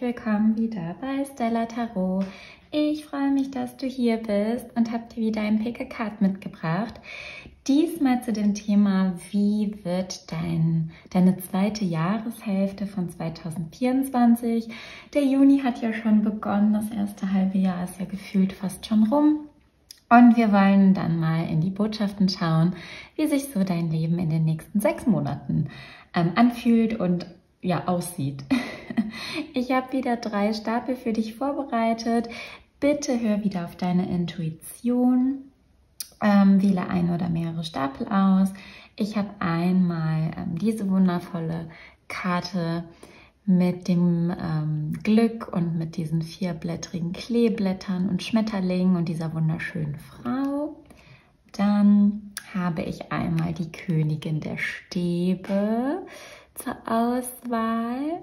willkommen wieder bei Stella Tarot. Ich freue mich, dass du hier bist und habe dir wieder ein Pick a Card mitgebracht. Diesmal zu dem Thema, wie wird deine zweite Jahreshälfte von 2024. Der Juni hat ja schon begonnen, das erste halbe Jahr ist ja gefühlt fast schon rum. Und wir wollen dann mal in die Botschaften schauen, wie sich so dein Leben in den nächsten 6 Monaten anfühlt und ja, aussieht. Ich habe wieder 3 Stapel für dich vorbereitet. Bitte hör wieder auf deine Intuition. Wähle ein oder mehrere Stapel aus. Ich habe einmal diese wundervolle Karte mit dem Glück und mit diesen 4-blättrigen Kleeblättern und Schmetterlingen und dieser wunderschönen Frau. Dann habe ich einmal die Königin der Stäbe zur Auswahl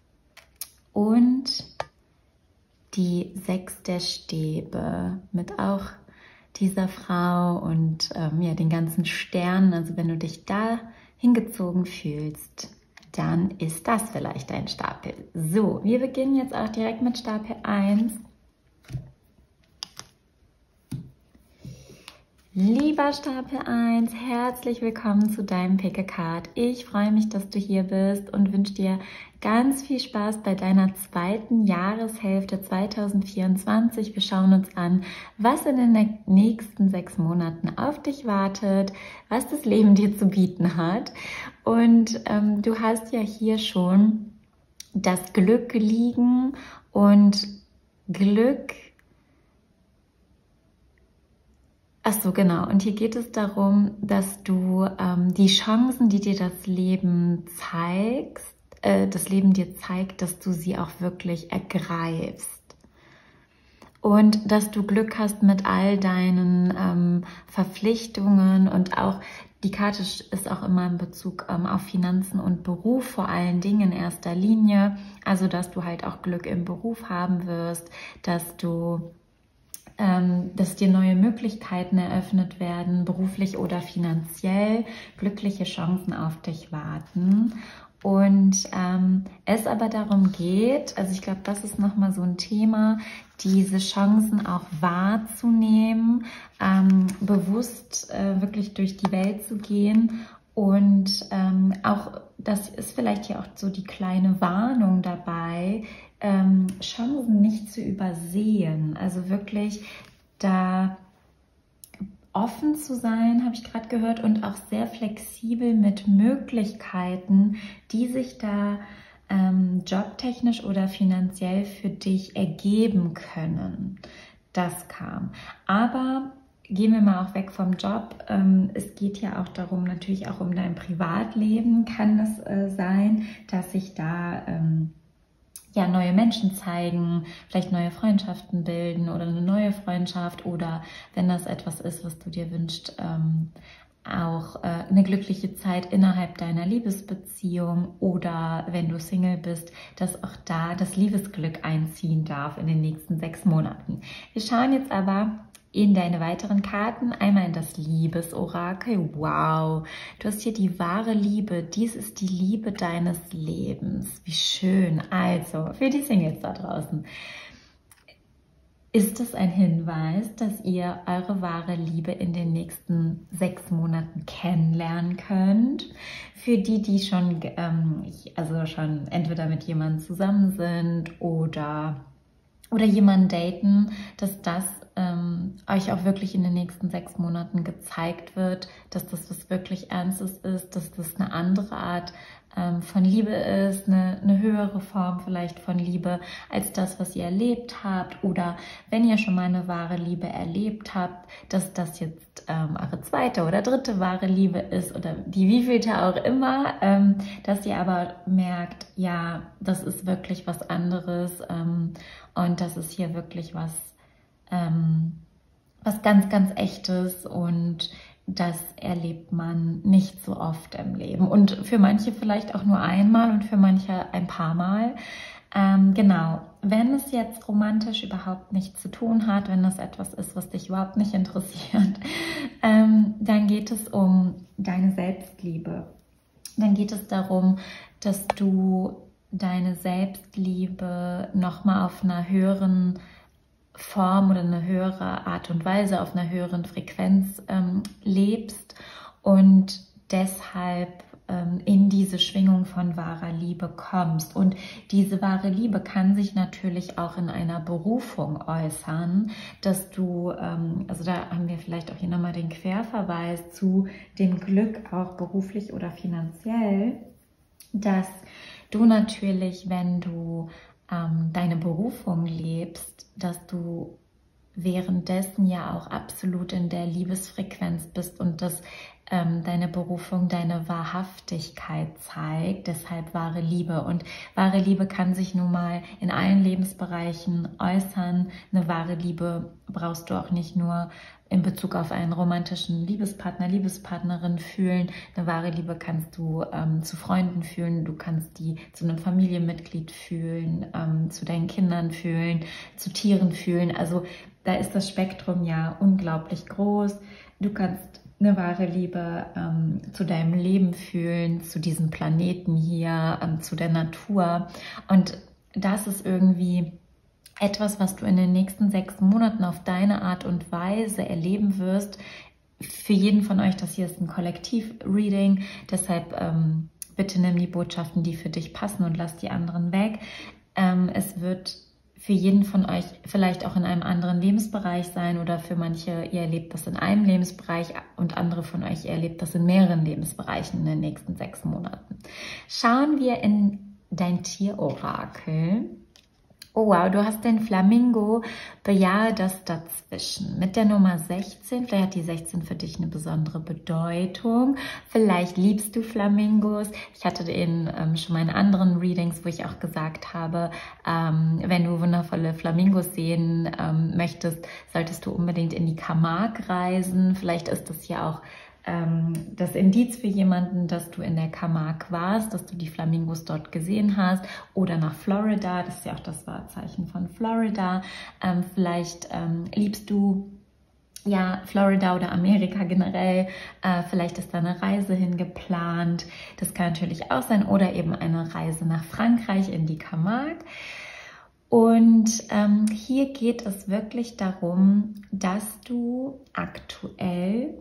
und die 6 der Stäbe mit auch dieser Frau und ja, den ganzen Sternen. Also wenn du dich da hingezogen fühlst, dann ist das vielleicht ein Stapel. So, wir beginnen jetzt auch direkt mit Stapel 1. Lieber Stapel 1, herzlich willkommen zu deinem Pick a Card. Ich freue mich, dass du hier bist und wünsche dir ganz viel Spaß bei deiner zweiten Jahreshälfte 2024. Wir schauen uns an, was in den nächsten 6 Monaten auf dich wartet, was das Leben dir zu bieten hat. Und du hast ja hier schon das Glück liegen und Glück. Ach so, genau. Und hier geht es darum, dass du die Chancen, die dir das Leben dir zeigt, dass du sie auch wirklich ergreifst. Und dass du Glück hast mit all deinen Verpflichtungen und auch die Karte ist auch immer in Bezug auf Finanzen und Beruf, vor allen Dingen in erster Linie. Also, dass du halt auch Glück im Beruf haben wirst, dass dir neue Möglichkeiten eröffnet werden, beruflich oder finanziell, glückliche Chancen auf dich warten. Und es aber darum geht, also ich glaube, das ist nochmal so ein Thema, diese Chancen auch wahrzunehmen, bewusst wirklich durch die Welt zu gehen. Und auch, das ist vielleicht hier auch so die kleine Warnung dabei, Chancen nicht zu übersehen. Also wirklich da offen zu sein, habe ich gerade gehört, und auch sehr flexibel mit Möglichkeiten, die sich da jobtechnisch oder finanziell für dich ergeben können. Das kam. Aber gehen wir mal auch weg vom Job. Es geht ja auch darum, natürlich auch um dein Privatleben kann es sein, dass sich da ja, neue Menschen zeigen, vielleicht neue Freundschaften bilden oder eine neue Freundschaft oder wenn das etwas ist, was du dir wünschst, auch eine glückliche Zeit innerhalb deiner Liebesbeziehung oder wenn du Single bist, dass auch da das Liebesglück einziehen darf in den nächsten 6 Monaten. Wir schauen jetzt aber in deine weiteren Karten, einmal in das Liebesorakel. Wow, du hast hier die wahre Liebe. Dies ist die Liebe deines Lebens. Wie schön. Also, für die Singles da draußen. Ist es ein Hinweis, dass ihr eure wahre Liebe in den nächsten 6 Monaten kennenlernen könnt? Für die schon, schon entweder mit jemandem zusammen sind oder jemanden daten, dass das euch auch wirklich in den nächsten 6 Monaten gezeigt wird, dass das was wirklich Ernstes ist, dass das eine andere Art von Liebe ist, eine höhere Form vielleicht von Liebe als das, was ihr erlebt habt. Oder wenn ihr schon mal eine wahre Liebe erlebt habt, dass das jetzt eure zweite oder dritte wahre Liebe ist oder die wievielte auch immer, dass ihr aber merkt, ja, das ist wirklich was anderes und das ist hier wirklich was ganz, ganz Echtes und das erlebt man nicht so oft im Leben und für manche vielleicht auch nur einmal und für manche ein paar Mal. Genau, wenn es jetzt romantisch überhaupt nichts zu tun hat, wenn das etwas ist, was dich überhaupt nicht interessiert, dann geht es um deine Selbstliebe. Dann geht es darum, dass du deine Selbstliebe nochmal auf einer höheren Form oder eine höhere Art und Weise, auf einer höheren Frequenz lebst und deshalb in diese Schwingung von wahrer Liebe kommst. Und diese wahre Liebe kann sich natürlich auch in einer Berufung äußern, dass du, also da haben wir vielleicht auch hier nochmal den Querverweis zu dem Glück, auch beruflich oder finanziell, dass du natürlich, wenn du deine Berufung lebst, dass du währenddessen ja auch absolut in der Liebesfrequenz bist und dass deine Berufung deine Wahrhaftigkeit zeigt, deshalb wahre Liebe. Und wahre Liebe kann sich nun mal in allen Lebensbereichen äußern. Eine wahre Liebe brauchst du auch nicht nur in Bezug auf einen romantischen Liebespartner, Liebespartnerin fühlen. Eine wahre Liebe kannst du zu Freunden fühlen, du kannst die zu einem Familienmitglied fühlen, zu deinen Kindern fühlen, zu Tieren fühlen. Also da ist das Spektrum ja unglaublich groß. Du kannst eine wahre Liebe zu deinem Leben fühlen, zu diesem Planeten hier, zu der Natur. Und das ist irgendwie etwas, was du in den nächsten 6 Monaten auf deine Art und Weise erleben wirst. Für jeden von euch, das hier ist ein Kollektiv-Reading, deshalb bitte nimm die Botschaften, die für dich passen und lass die anderen weg. Es wird für jeden von euch vielleicht auch in einem anderen Lebensbereich sein oder für manche, ihr erlebt das in einem Lebensbereich und andere von euch, ihr erlebt das in mehreren Lebensbereichen in den nächsten 6 Monaten. Schauen wir in dein Tierorakel. Oh wow, du hast den Flamingo, bejahe das dazwischen. Mit der Nummer 16, vielleicht hat die 16 für dich eine besondere Bedeutung. Vielleicht liebst du Flamingos. Ich hatte den schon mal in anderen Readings, wo ich auch gesagt habe, wenn du wundervolle Flamingos sehen möchtest, solltest du unbedingt in die Camargue reisen. Vielleicht ist das ja auch das Indiz für jemanden, dass du in der Camargue warst, dass du die Flamingos dort gesehen hast, oder nach Florida, das ist ja auch das Wahrzeichen von Florida. Vielleicht liebst du ja Florida oder Amerika generell, vielleicht ist da eine Reise hingeplant, das kann natürlich auch sein, oder eben eine Reise nach Frankreich in die Camargue. Und hier geht es wirklich darum, dass du aktuell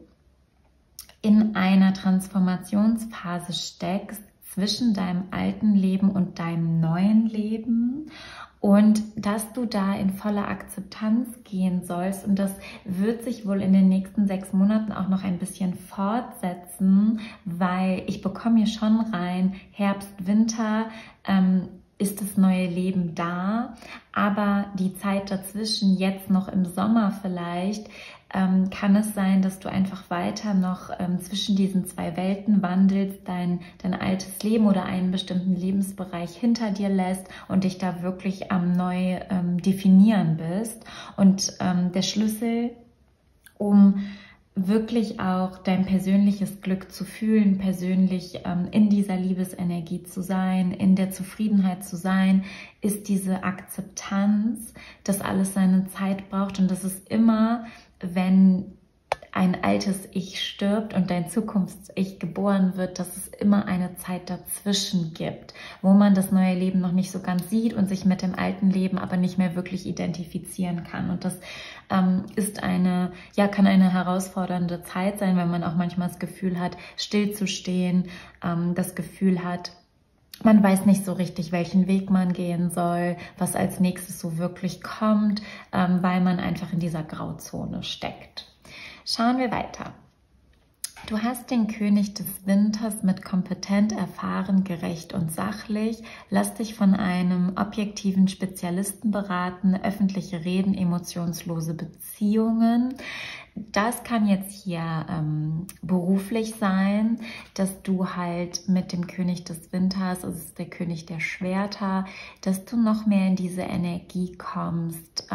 in einer Transformationsphase steckst zwischen deinem alten Leben und deinem neuen Leben und dass du da in voller Akzeptanz gehen sollst, und das wird sich wohl in den nächsten 6 Monaten auch noch ein bisschen fortsetzen, weil ich bekomme hier schon rein, Herbst, Winter, ist das neue Leben da, aber die Zeit dazwischen, jetzt noch im Sommer vielleicht, kann es sein, dass du einfach weiter noch zwischen diesen 2 Welten wandelst, dein altes Leben oder einen bestimmten Lebensbereich hinter dir lässt und dich da wirklich am neu definieren bist. Und der Schlüssel, um wirklich auch dein persönliches Glück zu fühlen, persönlich in dieser Liebesenergie zu sein, in der Zufriedenheit zu sein, ist diese Akzeptanz, dass alles seine Zeit braucht und dass es immer, wenn ein altes Ich stirbt und dein Zukunfts-Ich geboren wird, dass es immer eine Zeit dazwischen gibt, wo man das neue Leben noch nicht so ganz sieht und sich mit dem alten Leben aber nicht mehr wirklich identifizieren kann. Und das ist kann eine herausfordernde Zeit sein, wenn man auch manchmal das Gefühl hat, stillzustehen, das Gefühl hat, man weiß nicht so richtig, welchen Weg man gehen soll, was als nächstes so wirklich kommt, weil man einfach in dieser Grauzone steckt. Schauen wir weiter. Du hast den König des Winters mit kompetent, erfahren, gerecht und sachlich. Lass dich von einem objektiven Spezialisten beraten, öffentliche Reden, emotionslose Beziehungen. Das kann jetzt hier beruflich sein, dass du halt mit dem König des Winters, also es ist der König der Schwerter, dass du noch mehr in diese Energie kommst,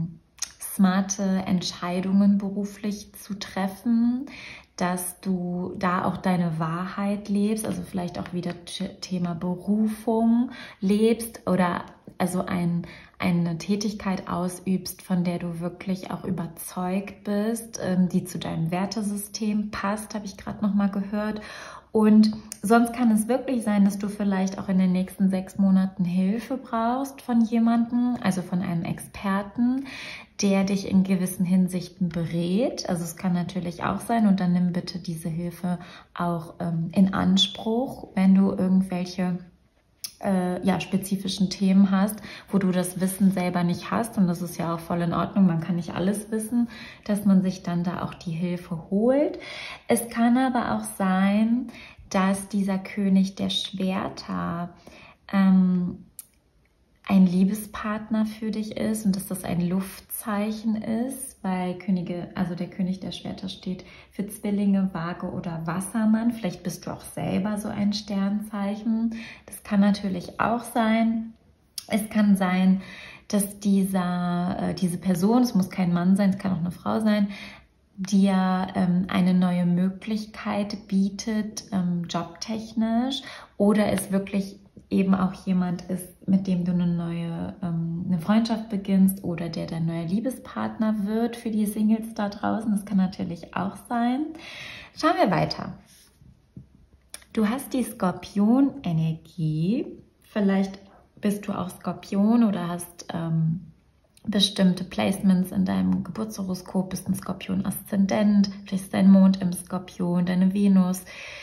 smarte Entscheidungen beruflich zu treffen, dass du da auch deine Wahrheit lebst, also vielleicht auch wieder Thema Berufung lebst oder also eine Tätigkeit ausübst, von der du wirklich auch überzeugt bist, die zu deinem Wertesystem passt, habe ich gerade noch mal gehört. Und sonst kann es wirklich sein, dass du vielleicht auch in den nächsten 6 Monaten Hilfe brauchst von jemandem, also von einem Experten, der dich in gewissen Hinsichten berät. Also es kann natürlich auch sein, und dann nimm bitte diese Hilfe auch in Anspruch, wenn du irgendwelche spezifischen Themen hast, wo du das Wissen selber nicht hast, und das ist ja auch voll in Ordnung, man kann nicht alles wissen, dass man sich dann da auch die Hilfe holt. Es kann aber auch sein, dass dieser König der Schwerter ein Liebespartner für dich ist und dass das ein Luftzeichen ist, weil der König der Schwerter steht für Zwillinge, Waage oder Wassermann. Vielleicht bist du auch selber so ein Sternzeichen. Das kann natürlich auch sein. Es kann sein, dass diese Person, es muss kein Mann sein, es kann auch eine Frau sein, dir eine neue Möglichkeit bietet, jobtechnisch, oder es wirklich eben auch jemand ist, mit dem du eine Freundschaft beginnst oder der dein neuer Liebespartner wird für die Singles da draußen. Das kann natürlich auch sein. Schauen wir weiter. Du hast die Skorpion-Energie. Vielleicht bist du auch Skorpion oder hast bestimmte Placements in deinem Geburtshoroskop, bist ein Skorpion-Aszendent, vielleicht ist dein Mond im Skorpion, deine Venus,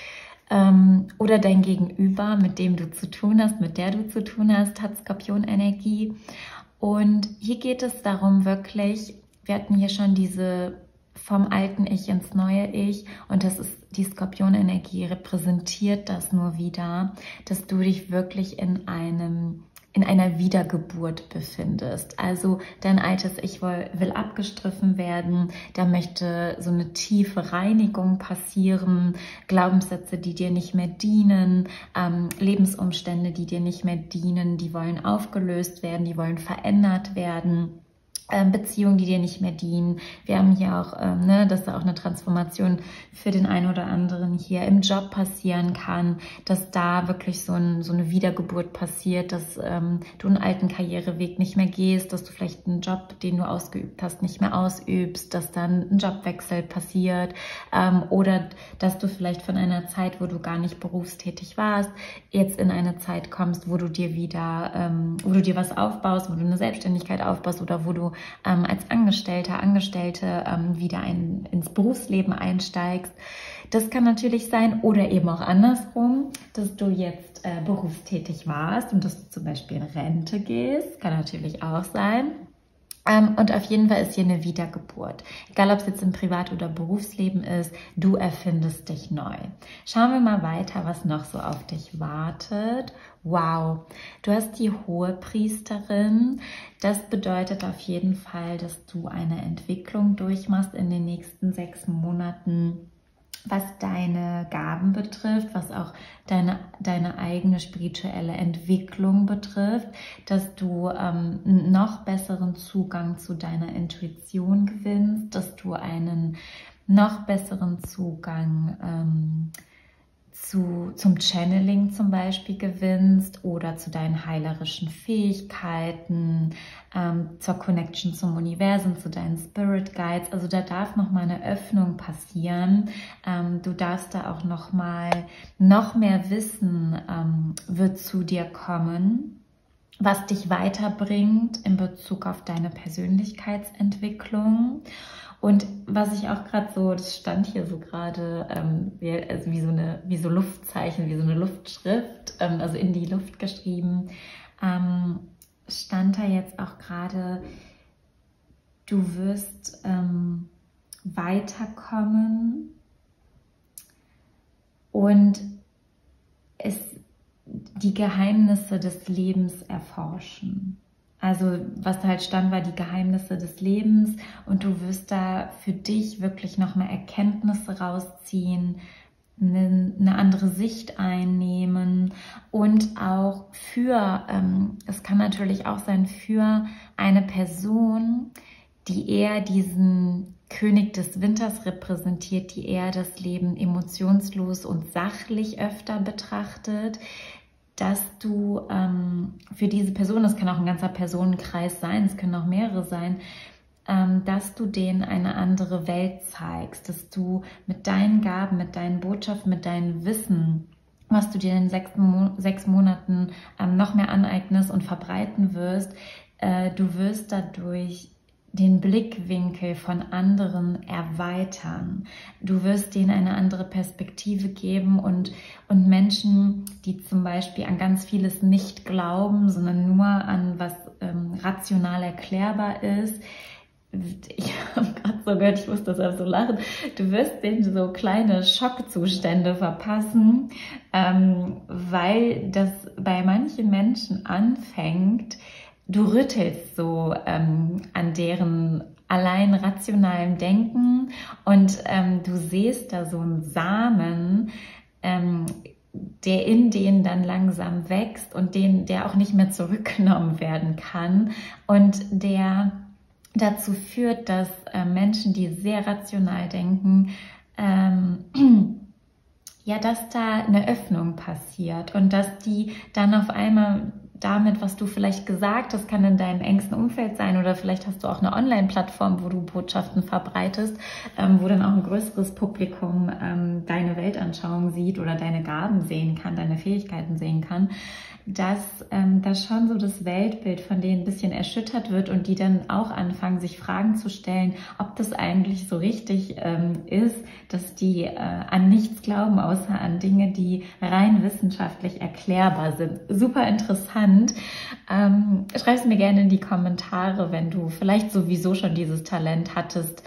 oder dein Gegenüber, mit dem du zu tun hast, mit der du zu tun hast, hat Skorpionenergie. Und hier geht es darum wirklich, wir hatten hier schon diese vom alten Ich ins neue Ich, und das ist die Skorpionenergie, repräsentiert das nur wieder, dass du dich wirklich in einer Wiedergeburt befindest. Also dein altes Ich will abgestriffen werden, da möchte so eine tiefe Reinigung passieren, Glaubenssätze, die dir nicht mehr dienen, Lebensumstände, die dir nicht mehr dienen, die wollen aufgelöst werden, die wollen verändert werden. Beziehungen, die dir nicht mehr dienen. Wir haben hier auch, dass da auch eine Transformation für den einen oder anderen hier im Job passieren kann, dass da wirklich so eine Wiedergeburt passiert, dass du einen alten Karriereweg nicht mehr gehst, dass du vielleicht einen Job, den du ausgeübt hast, nicht mehr ausübst, dass dann ein Jobwechsel passiert, oder dass du vielleicht von einer Zeit, wo du gar nicht berufstätig warst, jetzt in eine Zeit kommst, wo du dir was aufbaust, wo du eine Selbstständigkeit aufbaust oder wo du als Angestellte wieder ins Berufsleben einsteigst. Das kann natürlich sein, oder eben auch andersrum, dass du jetzt berufstätig warst und dass du zum Beispiel in Rente gehst, kann natürlich auch sein. Und auf jeden Fall ist hier eine Wiedergeburt. Egal, ob es jetzt im Privat- oder Berufsleben ist, du erfindest dich neu. Schauen wir mal weiter, was noch so auf dich wartet. Wow, du hast die Hohepriesterin. Das bedeutet auf jeden Fall, dass du eine Entwicklung durchmachst in den nächsten 6 Monaten, was deine Gaben betrifft, was auch deine eigene spirituelle Entwicklung betrifft, dass du einen noch besseren Zugang zu deiner Intuition gewinnst, dass du einen noch besseren Zugang zum Channeling zum Beispiel gewinnst oder zu deinen heilerischen Fähigkeiten, zur Connection zum Universum, zu deinen Spirit Guides. Also da darf nochmal eine Öffnung passieren. Du darfst da auch noch mehr Wissen wird zu dir kommen, was dich weiterbringt in Bezug auf deine Persönlichkeitsentwicklung. Und was ich auch gerade so, das stand hier so gerade, also wie so Luftzeichen, wie so eine Luftschrift, also in die Luft geschrieben, stand da jetzt auch gerade, du wirst weiterkommen und die Geheimnisse des Lebens erforschen. Also was da halt stand, war die Geheimnisse des Lebens, und du wirst da für dich wirklich nochmal Erkenntnisse rausziehen, eine andere Sicht einnehmen, und auch es kann natürlich auch sein, für eine Person, die eher diesen König des Winters repräsentiert, die eher das Leben emotionslos und sachlich öfter betrachtet, dass du für diese Person, das kann auch ein ganzer Personenkreis sein, es können auch mehrere sein, dass du denen eine andere Welt zeigst, dass du mit deinen Gaben, mit deinen Botschaften, mit deinem Wissen, was du dir in den 6 Monaten noch mehr aneignest und verbreiten wirst, du wirst dadurch den Blickwinkel von anderen erweitern. Du wirst denen eine andere Perspektive geben und Menschen, die zum Beispiel an ganz vieles nicht glauben, sondern nur an was rational erklärbar ist. Ich habe gerade so gehört, ich musste das so lachen. Du wirst denen so kleine Schockzustände verpassen, weil das bei manchen Menschen anfängt. Du rüttelst so an deren allein rationalem Denken und du siehst da so einen Samen, der in denen dann langsam wächst und der auch nicht mehr zurückgenommen werden kann und der dazu führt, dass Menschen, die sehr rational denken, ja, dass da eine Öffnung passiert und dass die dann auf einmal damit, was du vielleicht gesagt hast, kann in deinem engsten Umfeld sein oder vielleicht hast du auch eine Online-Plattform, wo du Botschaften verbreitest, wo dann auch ein größeres Publikum deine Weltanschauung sieht oder deine Gaben sehen kann, deine Fähigkeiten sehen kann, dass schon so das Weltbild von denen ein bisschen erschüttert wird und die dann auch anfangen, sich Fragen zu stellen, ob das eigentlich so richtig ist, dass die an nichts glauben, außer an Dinge, die rein wissenschaftlich erklärbar sind. Super interessant. Schreib es mir gerne in die Kommentare, wenn du vielleicht sowieso schon dieses Talent hattest,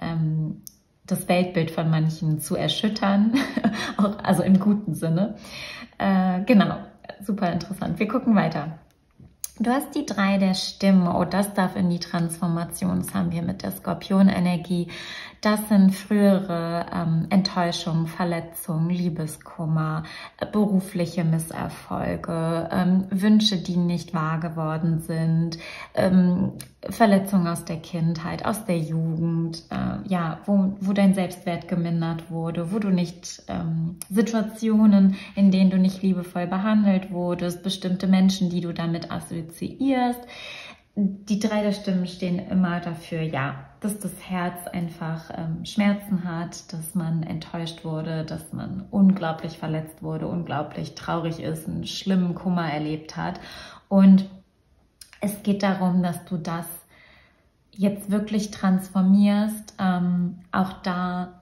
das Weltbild von manchen zu erschüttern, auch, also im guten Sinne. Genau. Super interessant. Wir gucken weiter. Du hast die 3 der Stimme. Oh, das darf in die Transformation. Das haben wir mit der Skorpionenergie. Das sind frühere Enttäuschungen, Verletzungen, Liebeskummer, berufliche Misserfolge, Wünsche, die nicht wahr geworden sind, Verletzungen aus der Kindheit, aus der Jugend, ja, wo dein Selbstwert gemindert wurde, wo du nicht Situationen, in denen du nicht liebevoll behandelt wurdest, bestimmte Menschen, die du damit assoziierst. Die 3 der Stimmen stehen immer dafür, ja, dass das Herz einfach Schmerzen hat, dass man enttäuscht wurde, dass man unglaublich verletzt wurde, unglaublich traurig ist, einen schlimmen Kummer erlebt hat. Und es geht darum, dass du das jetzt wirklich transformierst, auch da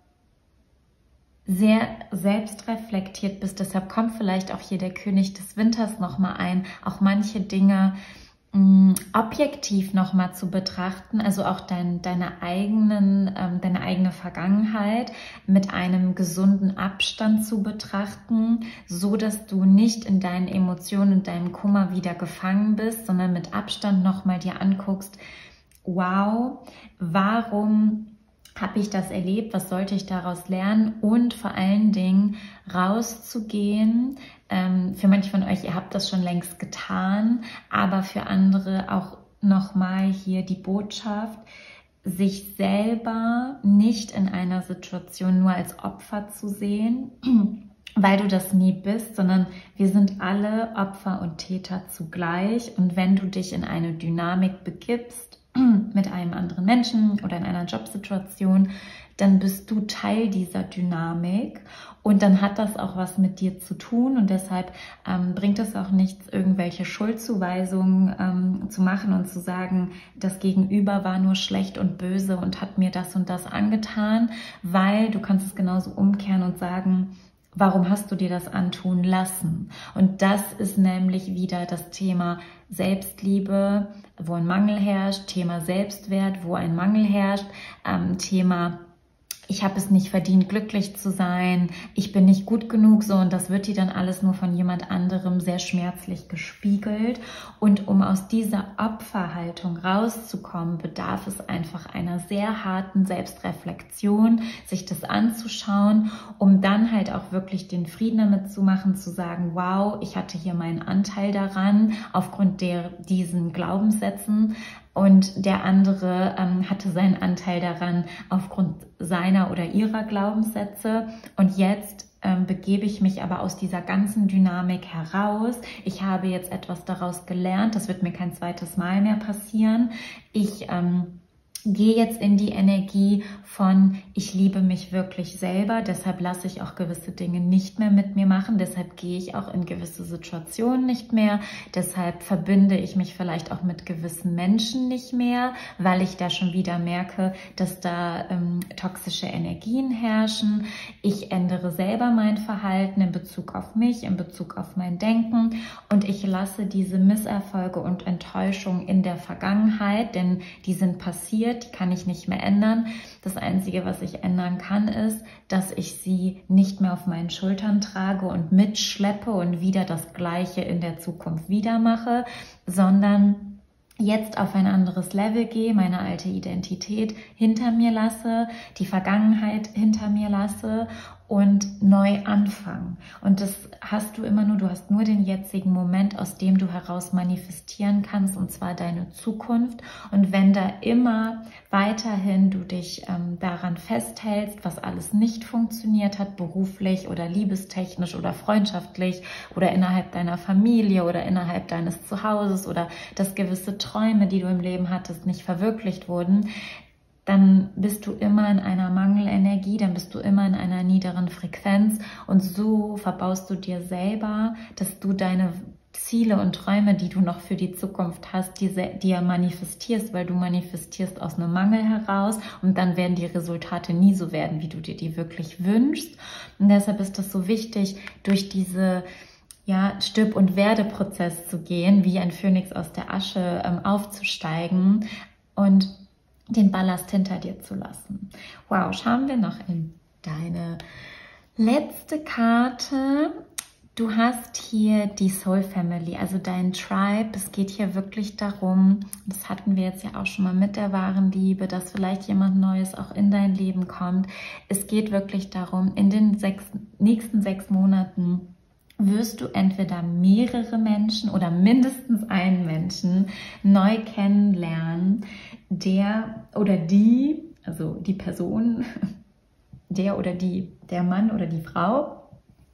sehr selbstreflektiert bist. Deshalb kommt vielleicht auch hier der König des Winters nochmal ein, auch manche Dinge objektiv nochmal zu betrachten, also auch deine eigene Vergangenheit mit einem gesunden Abstand zu betrachten, so dass du nicht in deinen Emotionen und deinem Kummer wieder gefangen bist, sondern mit Abstand nochmal dir anguckst, wow, warum habe ich das erlebt, was sollte ich daraus lernen und vor allen Dingen rauszugehen. Für manche von euch, ihr habt das schon längst getan, aber für andere auch nochmal hier die Botschaft, sich selber nicht in einer Situation nur als Opfer zu sehen, weil du das nie bist, sondern wir sind alle Opfer und Täter zugleich. Und wenn du dich in eine Dynamik begibst, mit einem anderen Menschen oder in einer Jobsituation, dann bist du Teil dieser Dynamik und dann hat das auch was mit dir zu tun und deshalb bringt es auch nichts, irgendwelche Schuldzuweisungen zu machen und zu sagen, das Gegenüber war nur schlecht und böse und hat mir das und das angetan, weil du kannst es genauso umkehren und sagen, warum hast du dir das antun lassen? Und das ist nämlich wieder das Thema Selbstliebe, wo ein Mangel herrscht, Thema Selbstwert, wo ein Mangel herrscht, Thema ich habe es nicht verdient, glücklich zu sein, ich bin nicht gut genug, so, und das wird dir dann alles nur von jemand anderem sehr schmerzlich gespiegelt. Und um aus dieser Opferhaltung rauszukommen, bedarf es einfach einer sehr harten Selbstreflexion, sich das anzuschauen, um dann halt auch wirklich den Frieden damit zu machen, zu sagen, wow, ich hatte hier meinen Anteil daran, aufgrund diesen Glaubenssätzen. Und der andere hatte seinen Anteil daran aufgrund seiner oder ihrer Glaubenssätze. Und jetzt begebe ich mich aber aus dieser ganzen Dynamik heraus. Ich habe jetzt etwas daraus gelernt. Das wird mir kein zweites Mal mehr passieren. Ich Geh jetzt in die Energie von, ich liebe mich wirklich selber, deshalb lasse ich auch gewisse Dinge nicht mehr mit mir machen, deshalb gehe ich auch in gewisse Situationen nicht mehr, deshalb verbinde ich mich vielleicht auch mit gewissen Menschen nicht mehr, weil ich da schon wieder merke, dass da toxische Energien herrschen. Ich ändere selber mein Verhalten in Bezug auf mich, in Bezug auf mein Denken und ich lasse diese Misserfolge und Enttäuschungen in der Vergangenheit, denn die sind passiert, die kann ich nicht mehr ändern. Das Einzige, was ich ändern kann, ist, dass ich sie nicht mehr auf meinen Schultern trage und mitschleppe und wieder das Gleiche in der Zukunft wieder mache, sondern jetzt auf ein anderes Level gehe, meine alte Identität hinter mir lasse, die Vergangenheit hinter mir lasse und neu anfangen. Und das hast du immer nur, du hast nur den jetzigen Moment, aus dem du heraus manifestieren kannst, und zwar deine Zukunft. Und wenn da immer weiterhin du dich daran festhältst, was alles nicht funktioniert hat, beruflich oder liebestechnisch oder freundschaftlich oder innerhalb deiner Familie oder innerhalb deines Zuhauses oder dass gewisse Träume, die du im Leben hattest, nicht verwirklicht wurden, dann bist du immer in einer Mangelenergie, dann bist du immer in einer niederen Frequenz und so verbaust du dir selber, dass du deine Ziele und Träume, die du noch für die Zukunft hast, dir manifestierst, weil du manifestierst aus einem Mangel heraus und dann werden die Resultate nie so werden, wie du dir die wirklich wünschst. Und deshalb ist das so wichtig, durch diese Stirb- und Werde-Prozess zu gehen, wie ein Phönix aus der Asche aufzusteigen und den Ballast hinter dir zu lassen. Wow, schauen wir noch in deine letzte Karte. Du hast hier die Soul Family, also dein Tribe. Es geht hier wirklich darum, das hatten wir jetzt ja auch schon mal mit der wahren Liebe, dass vielleicht jemand Neues auch in dein Leben kommt. Es geht wirklich darum, in den nächsten 6 Monaten wirst du entweder mehrere Menschen oder mindestens einen Menschen neu kennenlernen, der oder die, also die Person, der oder die, der Mann oder die Frau,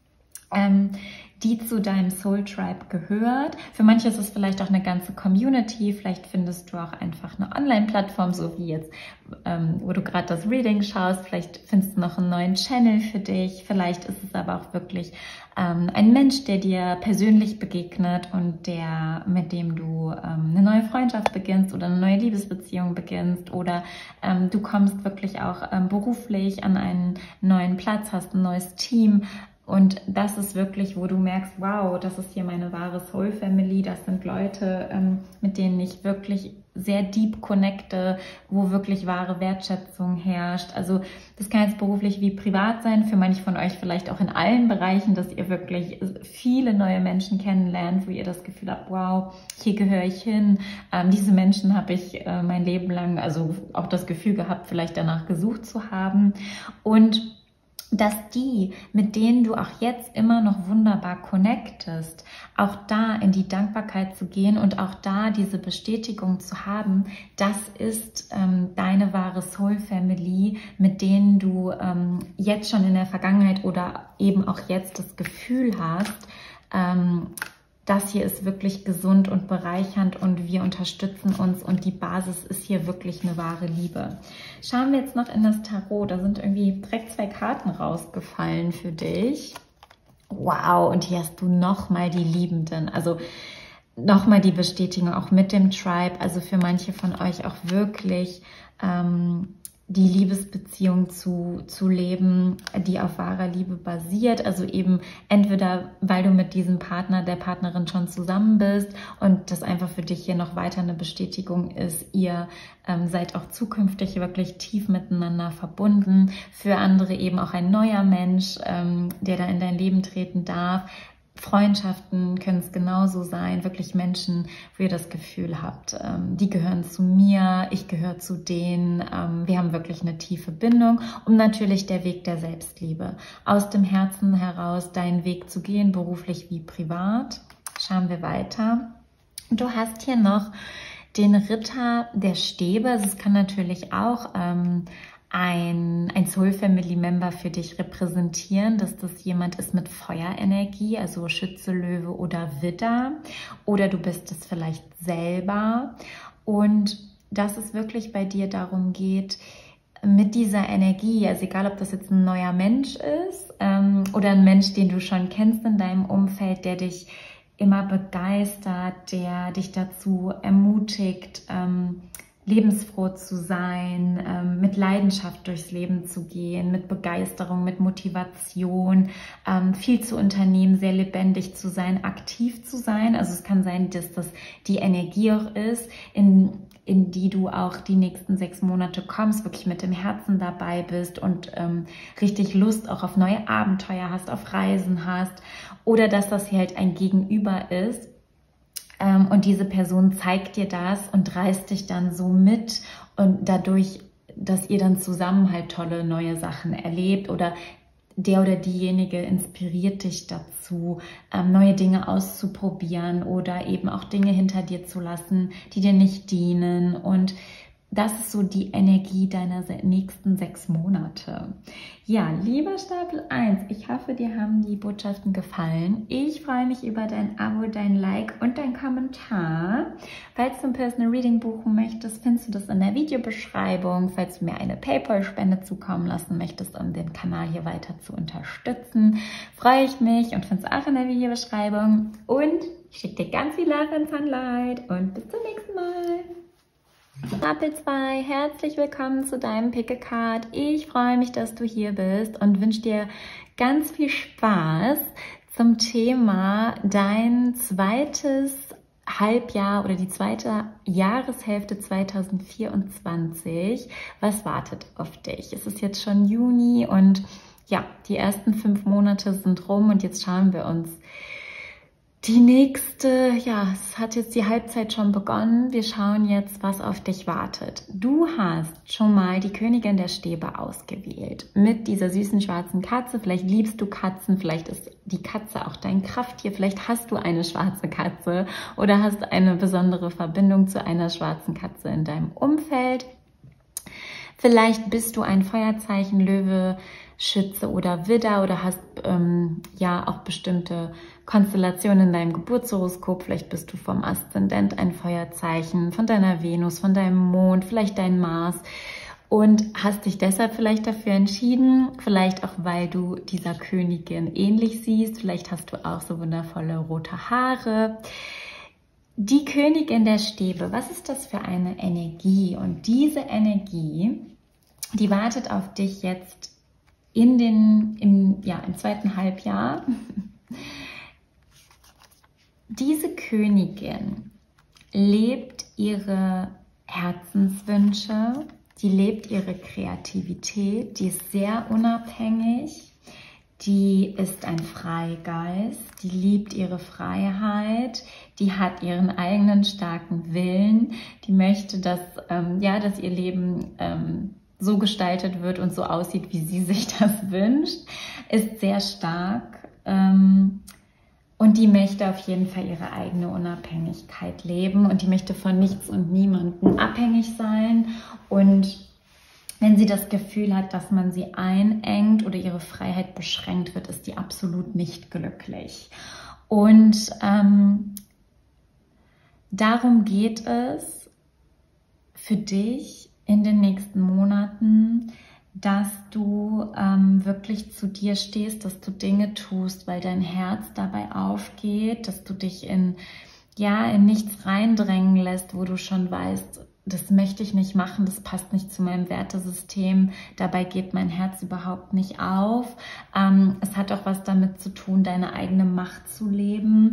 die zu deinem Soul Tribe gehört. Für manche ist es vielleicht auch eine ganze Community, vielleicht findest du auch einfach eine Online-Plattform, so wie jetzt, wo du gerade das Reading schaust, vielleicht findest du noch einen neuen Channel für dich, vielleicht ist es aber auch wirklich ein Mensch, der dir persönlich begegnet und mit dem du eine neue Freundschaft beginnst oder eine neue Liebesbeziehung beginnst oder du kommst wirklich auch beruflich an einen neuen Platz, hast ein neues Team. Und das ist wirklich, wo du merkst, wow, das ist hier meine wahre Soul Family. Das sind Leute, mit denen ich wirklich sehr deep connecte, wo wirklich wahre Wertschätzung herrscht. Also das kann jetzt beruflich wie privat sein, für manche von euch vielleicht auch in allen Bereichen, dass ihr wirklich viele neue Menschen kennenlernt, wo ihr das Gefühl habt, wow, hier gehöre ich hin. Diese Menschen habe ich mein Leben lang, also auch das Gefühl gehabt, vielleicht danach gesucht zu haben. Und dass die, mit denen du auch jetzt immer noch wunderbar connectest, auch da in die Dankbarkeit zu gehen und auch da diese Bestätigung zu haben, das ist deine wahre Soul Family, mit denen du jetzt schon in der Vergangenheit oder eben auch jetzt das Gefühl hast, das hier ist wirklich gesund und bereichernd und wir unterstützen uns und die Basis ist hier wirklich eine wahre Liebe. Schauen wir jetzt noch in das Tarot. Da sind irgendwie direkt 2 Karten rausgefallen für dich. Wow, und hier hast du nochmal die Liebenden. Also nochmal die Bestätigung auch mit dem Tribe. Also für manche von euch auch wirklich die Liebesbeziehung zu leben, die auf wahrer Liebe basiert. Also eben entweder, weil du mit diesem Partner, der Partnerin schon zusammen bist und das einfach für dich hier noch weiter eine Bestätigung ist, ihr seid auch zukünftig wirklich tief miteinander verbunden. Für andere eben auch ein neuer Mensch, der da in dein Leben treten darf. Freundschaften können es genauso sein, wirklich Menschen, wo ihr das Gefühl habt, die gehören zu mir, ich gehöre zu denen, wir haben wirklich eine tiefe Bindung und natürlich der Weg der Selbstliebe. Aus dem Herzen heraus deinen Weg zu gehen, beruflich wie privat. Schauen wir weiter. Du hast hier noch den Ritter der Stäbe, also es kann natürlich auch ein Soul Family Member für dich repräsentieren, dass das jemand ist mit Feuerenergie, also Schütze, Löwe oder Widder, oder du bist es vielleicht selber. Und dass es wirklich bei dir darum geht, mit dieser Energie, also egal ob das jetzt ein neuer Mensch ist oder ein Mensch, den du schon kennst in deinem Umfeld, der dich immer begeistert, der dich dazu ermutigt, lebensfroh zu sein, mit Leidenschaft durchs Leben zu gehen, mit Begeisterung, mit Motivation, viel zu unternehmen, sehr lebendig zu sein, aktiv zu sein. Also es kann sein, dass das die Energie auch ist, in die du auch die nächsten 6 Monate kommst, wirklich mit dem Herzen dabei bist und richtig Lust auch auf neue Abenteuer hast, auf Reisen hast, oder dass das hier halt ein Gegenüber ist und diese Person zeigt dir das und reißt dich dann so mit und dadurch, dass ihr dann zusammen halt tolle neue Sachen erlebt oder der oder diejenige inspiriert dich dazu, neue Dinge auszuprobieren oder eben auch Dinge hinter dir zu lassen, die dir nicht dienen. Und das ist so die Energie deiner nächsten 6 Monate. Ja, lieber Stapel 1, ich hoffe, dir haben die Botschaften gefallen. Ich freue mich über dein Abo, dein Like und dein Kommentar. Falls du ein Personal Reading buchen möchtest, findest du das in der Videobeschreibung. Falls du mir eine PayPal-Spende zukommen lassen möchtest, um den Kanal hier weiter zu unterstützen, freue ich mich und findest auch in der Videobeschreibung. Und ich schicke dir ganz viel Love and Sunlight und bis zum nächsten Mal. Stapel 2, herzlich willkommen zu deinem Pick a Card. Ich freue mich, dass du hier bist und wünsche dir ganz viel Spaß zum Thema dein zweites Halbjahr oder die zweite Jahreshälfte 2024. Was wartet auf dich? Es ist jetzt schon Juni und ja, die ersten 5 Monate sind rum und jetzt schauen wir uns die nächste, ja, es hat jetzt die Halbzeit schon begonnen. Wir schauen jetzt, was auf dich wartet. Du hast schon mal die Königin der Stäbe ausgewählt mit dieser süßen schwarzen Katze. Vielleicht liebst du Katzen, vielleicht ist die Katze auch dein Krafttier. Vielleicht hast du eine schwarze Katze oder hast eine besondere Verbindung zu einer schwarzen Katze in deinem Umfeld. Vielleicht bist du ein Feuerzeichen, Löwe, Schütze oder Widder oder hast ja auch bestimmte Konstellationen in deinem Geburtshoroskop. Vielleicht bist du vom Aszendent ein Feuerzeichen, von deiner Venus, von deinem Mond, vielleicht dein Mars und hast dich deshalb vielleicht dafür entschieden, vielleicht auch, weil du dieser Königin ähnlich siehst. Vielleicht hast du auch so wundervolle rote Haare. Die Königin der Stäbe, was ist das für eine Energie? Und diese Energie, die wartet auf dich jetzt im zweiten Halbjahr. Diese Königin lebt ihre Herzenswünsche, die lebt ihre Kreativität, die ist sehr unabhängig, die ist ein Freigeist, die liebt ihre Freiheit, die hat ihren eigenen starken Willen, die möchte, dass ihr Leben so gestaltet wird und so aussieht, wie sie sich das wünscht, ist sehr stark und die möchte auf jeden Fall ihre eigene Unabhängigkeit leben und die möchte von nichts und niemandem abhängig sein. Und wenn sie das Gefühl hat, dass man sie einengt oder ihre Freiheit beschränkt wird, ist die absolut nicht glücklich. Und darum geht es für dich in den nächsten Monaten, dass du wirklich zu dir stehst, dass du Dinge tust, weil dein Herz dabei aufgeht, dass du dich in nichts reindrängen lässt, wo du schon weißt, das möchte ich nicht machen, das passt nicht zu meinem Wertesystem, dabei geht mein Herz überhaupt nicht auf. Es hat auch was damit zu tun, deine eigene Macht zu leben,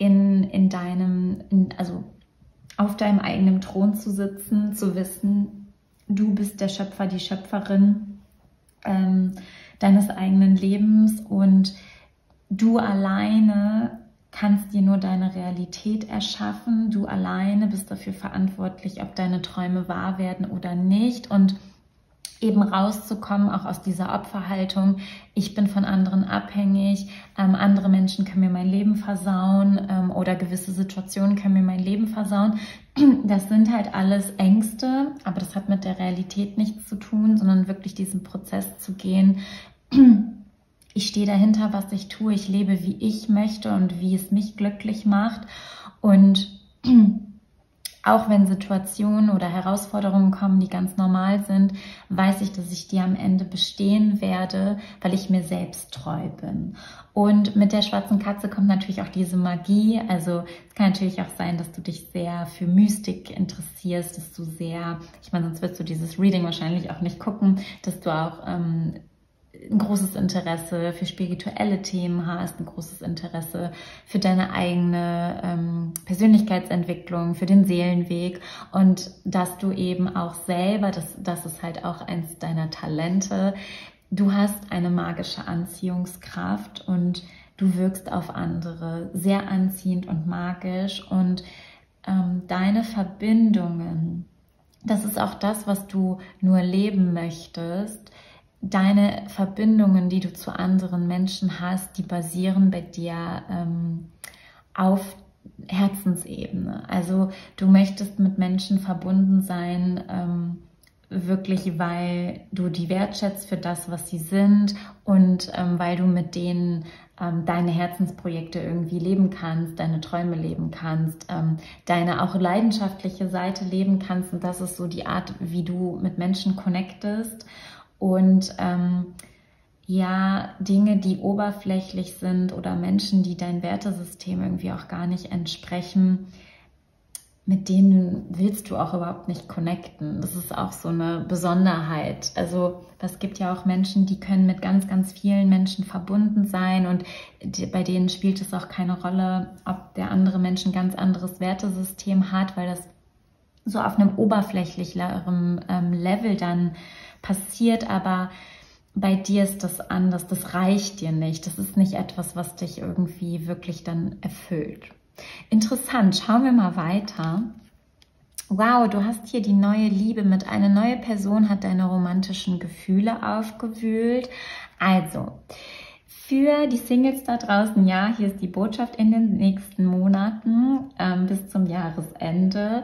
auf deinem eigenen Thron zu sitzen, zu wissen, du bist der Schöpfer, die Schöpferin deines eigenen Lebens und du alleine kannst dir nur deine Realität erschaffen. Du alleine bist dafür verantwortlich, ob deine Träume wahr werden oder nicht und eben rauszukommen, auch aus dieser Opferhaltung. Ich bin von anderen abhängig, andere Menschen können mir mein Leben versauen oder gewisse Situationen können mir mein Leben versauen. Das sind halt alles Ängste, aber das hat mit der Realität nichts zu tun, sondern wirklich diesen Prozess zu gehen. Ich stehe dahinter, was ich tue, ich lebe, wie ich möchte und wie es mich glücklich macht und auch wenn Situationen oder Herausforderungen kommen, die ganz normal sind, weiß ich, dass ich die am Ende bestehen werde, weil ich mir selbst treu bin. Und mit der schwarzen Katze kommt natürlich auch diese Magie. Also es kann natürlich auch sein, dass du dich sehr für Mystik interessierst, dass du sehr, ich meine, sonst wirst du dieses Reading wahrscheinlich auch nicht gucken, dass du auch ein großes Interesse für spirituelle Themen hast, ein großes Interesse für deine eigene Persönlichkeitsentwicklung, für den Seelenweg und dass du eben auch selber, das ist halt auch eins deiner Talente, du hast eine magische Anziehungskraft und du wirkst auf andere sehr anziehend und magisch und deine Verbindungen, das ist auch das, was du nur leben möchtest. Deine Verbindungen, die du zu anderen Menschen hast, die basieren bei dir auf Herzensebene. Also du möchtest mit Menschen verbunden sein, wirklich, weil du die wertschätzt für das, was sie sind und weil du mit denen deine Herzensprojekte irgendwie leben kannst, deine Träume leben kannst, deine auch leidenschaftliche Seite leben kannst. Und das ist so die Art, wie du mit Menschen connectest. Und ja, Dinge, die oberflächlich sind oder Menschen, die dein Wertesystem irgendwie auch gar nicht entsprechen, mit denen willst du auch überhaupt nicht connecten. Das ist auch so eine Besonderheit. Also es gibt ja auch Menschen, die können mit ganz, ganz vielen Menschen verbunden sein und bei denen spielt es auch keine Rolle, ob der andere Mensch ein ganz anderes Wertesystem hat, weil das so auf einem oberflächlicheren Level dann passiert, aber bei dir ist das anders, das reicht dir nicht, das ist nicht etwas, was dich irgendwie wirklich dann erfüllt. Interessant, schauen wir mal weiter. Wow, du hast hier die neue Liebe mit. Eine neue Person hat deine romantischen Gefühle aufgewühlt. Also, für die Singles da draußen, ja, hier ist die Botschaft in den nächsten Monaten bis zum Jahresende.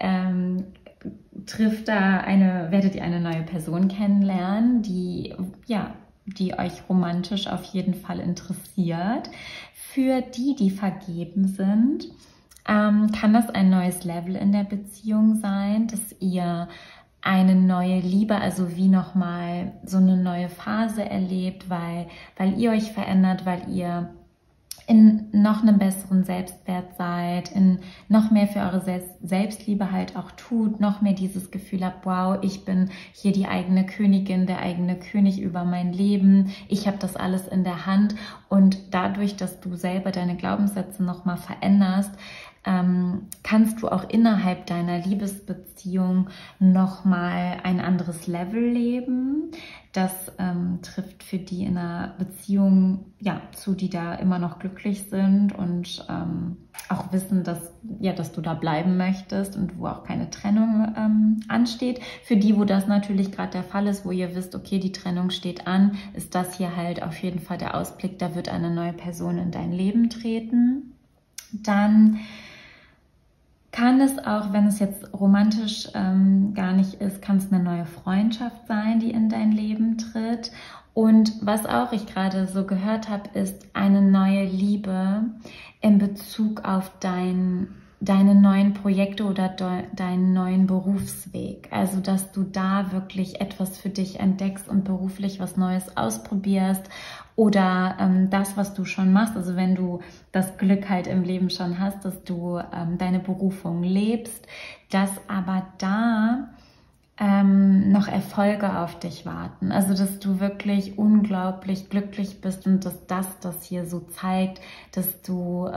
Werdet ihr eine neue Person kennenlernen, die euch romantisch auf jeden Fall interessiert. Für die vergeben sind, kann das ein neues Level in der Beziehung sein, dass ihr eine neue Liebe, also wie nochmal so eine neue Phase erlebt, weil ihr euch verändert, weil ihr in noch einem besseren Selbstwert seid, in noch mehr für eure Selbstliebe halt auch tut, noch mehr dieses Gefühl habt, wow, ich bin hier die eigene Königin, der eigene König über mein Leben, ich habe das alles in der Hand und dadurch, dass du selber deine Glaubenssätze nochmal veränderst, kannst du auch innerhalb deiner Liebesbeziehung nochmal ein anderes Level leben. Das trifft für die in einer Beziehung zu, die da immer noch glücklich sind und auch wissen, dass du da bleiben möchtest und wo auch keine Trennung ansteht. Für die, wo das natürlich gerade der Fall ist, wo ihr wisst, okay, die Trennung steht an, ist das hier halt auf jeden Fall der Ausblick, da wird eine neue Person in dein Leben treten. Dann kann es auch, wenn es jetzt romantisch gar nicht ist, kann es eine neue Freundschaft sein, die in dein Leben tritt. Und was auch ich gerade so gehört habe, ist eine neue Liebe in Bezug auf deine neuen Projekte oder deinen neuen Berufsweg. Also, dass du da wirklich etwas für dich entdeckst und beruflich was Neues ausprobierst oder das, was du schon machst. Also, wenn du das Glück halt im Leben schon hast, dass du deine Berufung lebst, dass aber da noch Erfolge auf dich warten. Also, dass du wirklich unglaublich glücklich bist und dass das hier so zeigt, dass du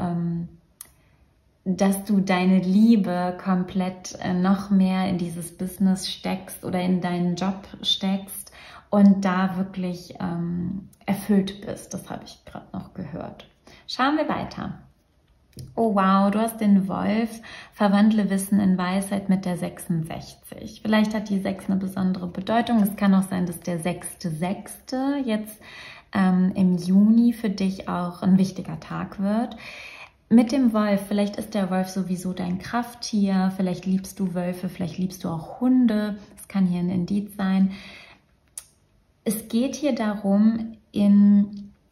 deine Liebe komplett noch mehr in dieses Business steckst oder in deinen Job steckst und da wirklich erfüllt bist. Das habe ich gerade noch gehört. Schauen wir weiter. Oh wow, du hast den Wolf, verwandle Wissen in Weisheit mit der 66. Vielleicht hat die 6 eine besondere Bedeutung. Es kann auch sein, dass der 6.6. jetzt im Juni für dich auch ein wichtiger Tag wird. Mit dem Wolf, vielleicht ist der Wolf sowieso dein Krafttier, vielleicht liebst du Wölfe, vielleicht liebst du auch Hunde. Das kann hier ein Indiz sein. Es geht hier darum, in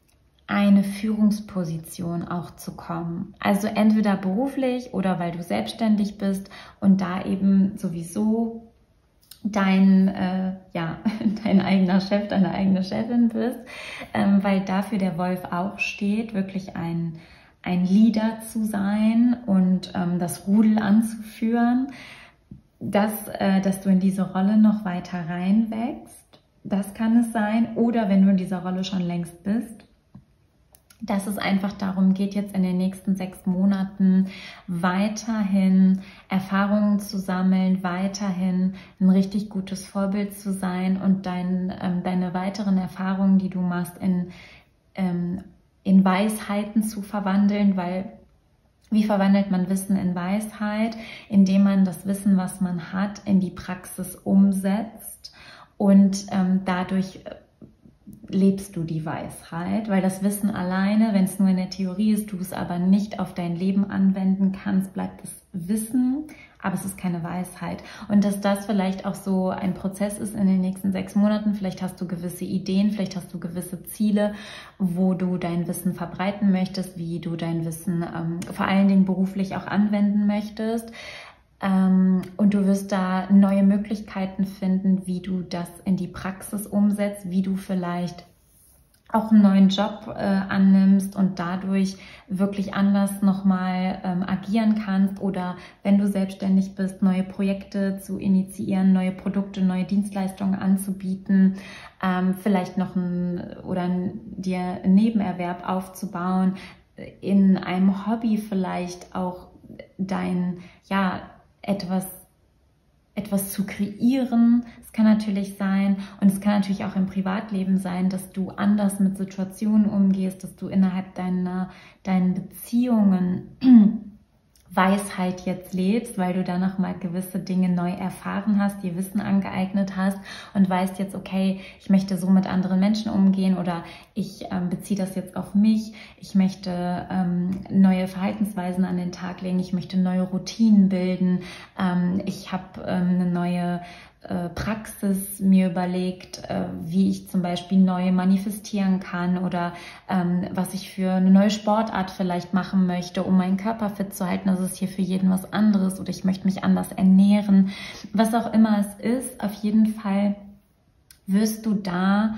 eine Führungsposition auch zu kommen. Also entweder beruflich oder weil du selbstständig bist und da eben sowieso dein eigener Chef, deine eigene Chefin bist, weil dafür der Wolf auch steht, wirklich ein Leader zu sein und das Rudel anzuführen, dass du in diese Rolle noch weiter reinwächst. Das kann es sein. Oder wenn du in dieser Rolle schon längst bist, dass es einfach darum geht, jetzt in den nächsten 6 Monaten weiterhin Erfahrungen zu sammeln, weiterhin ein richtig gutes Vorbild zu sein und deine weiteren Erfahrungen, die du machst, in Weisheiten zu verwandeln, weil wie verwandelt man Wissen in Weisheit? Indem man das Wissen, was man hat, in die Praxis umsetzt und dadurch lebst du die Weisheit, weil das Wissen alleine, wenn es nur in der Theorie ist, du es aber nicht auf dein Leben anwenden kannst, bleibt es Wissen, aber es ist keine Weisheit. Und dass das vielleicht auch so ein Prozess ist in den nächsten 6 Monaten, vielleicht hast du gewisse Ideen, vielleicht hast du gewisse Ziele, wo du dein Wissen verbreiten möchtest, wie du dein Wissen vor allen Dingen beruflich auch anwenden möchtest. Und du wirst da neue Möglichkeiten finden, wie du das in die Praxis umsetzt, wie du vielleicht auch einen neuen Job annimmst und dadurch wirklich anders nochmal agieren kannst oder wenn du selbstständig bist, neue Projekte zu initiieren, neue Produkte, neue Dienstleistungen anzubieten, vielleicht noch dir einen Nebenerwerb aufzubauen, in einem Hobby vielleicht auch etwas zu kreieren. Es kann natürlich sein und es kann natürlich auch im Privatleben sein, dass du anders mit Situationen umgehst, dass du innerhalb deinen Beziehungen Weisheit jetzt lebst, weil du da nochmal gewisse Dinge neu erfahren hast, dir Wissen angeeignet hast und weißt jetzt, okay, ich möchte so mit anderen Menschen umgehen oder ich beziehe das jetzt auf mich, ich möchte neue Verhaltensweisen an den Tag legen, ich möchte neue Routinen bilden, ich habe eine neue Praxis mir überlegt, wie ich zum Beispiel neu manifestieren kann oder was ich für eine neue Sportart vielleicht machen möchte, um meinen Körper fit zu halten. Das ist hier für jeden was anderes oder ich möchte mich anders ernähren. Was auch immer es ist, auf jeden Fall wirst du da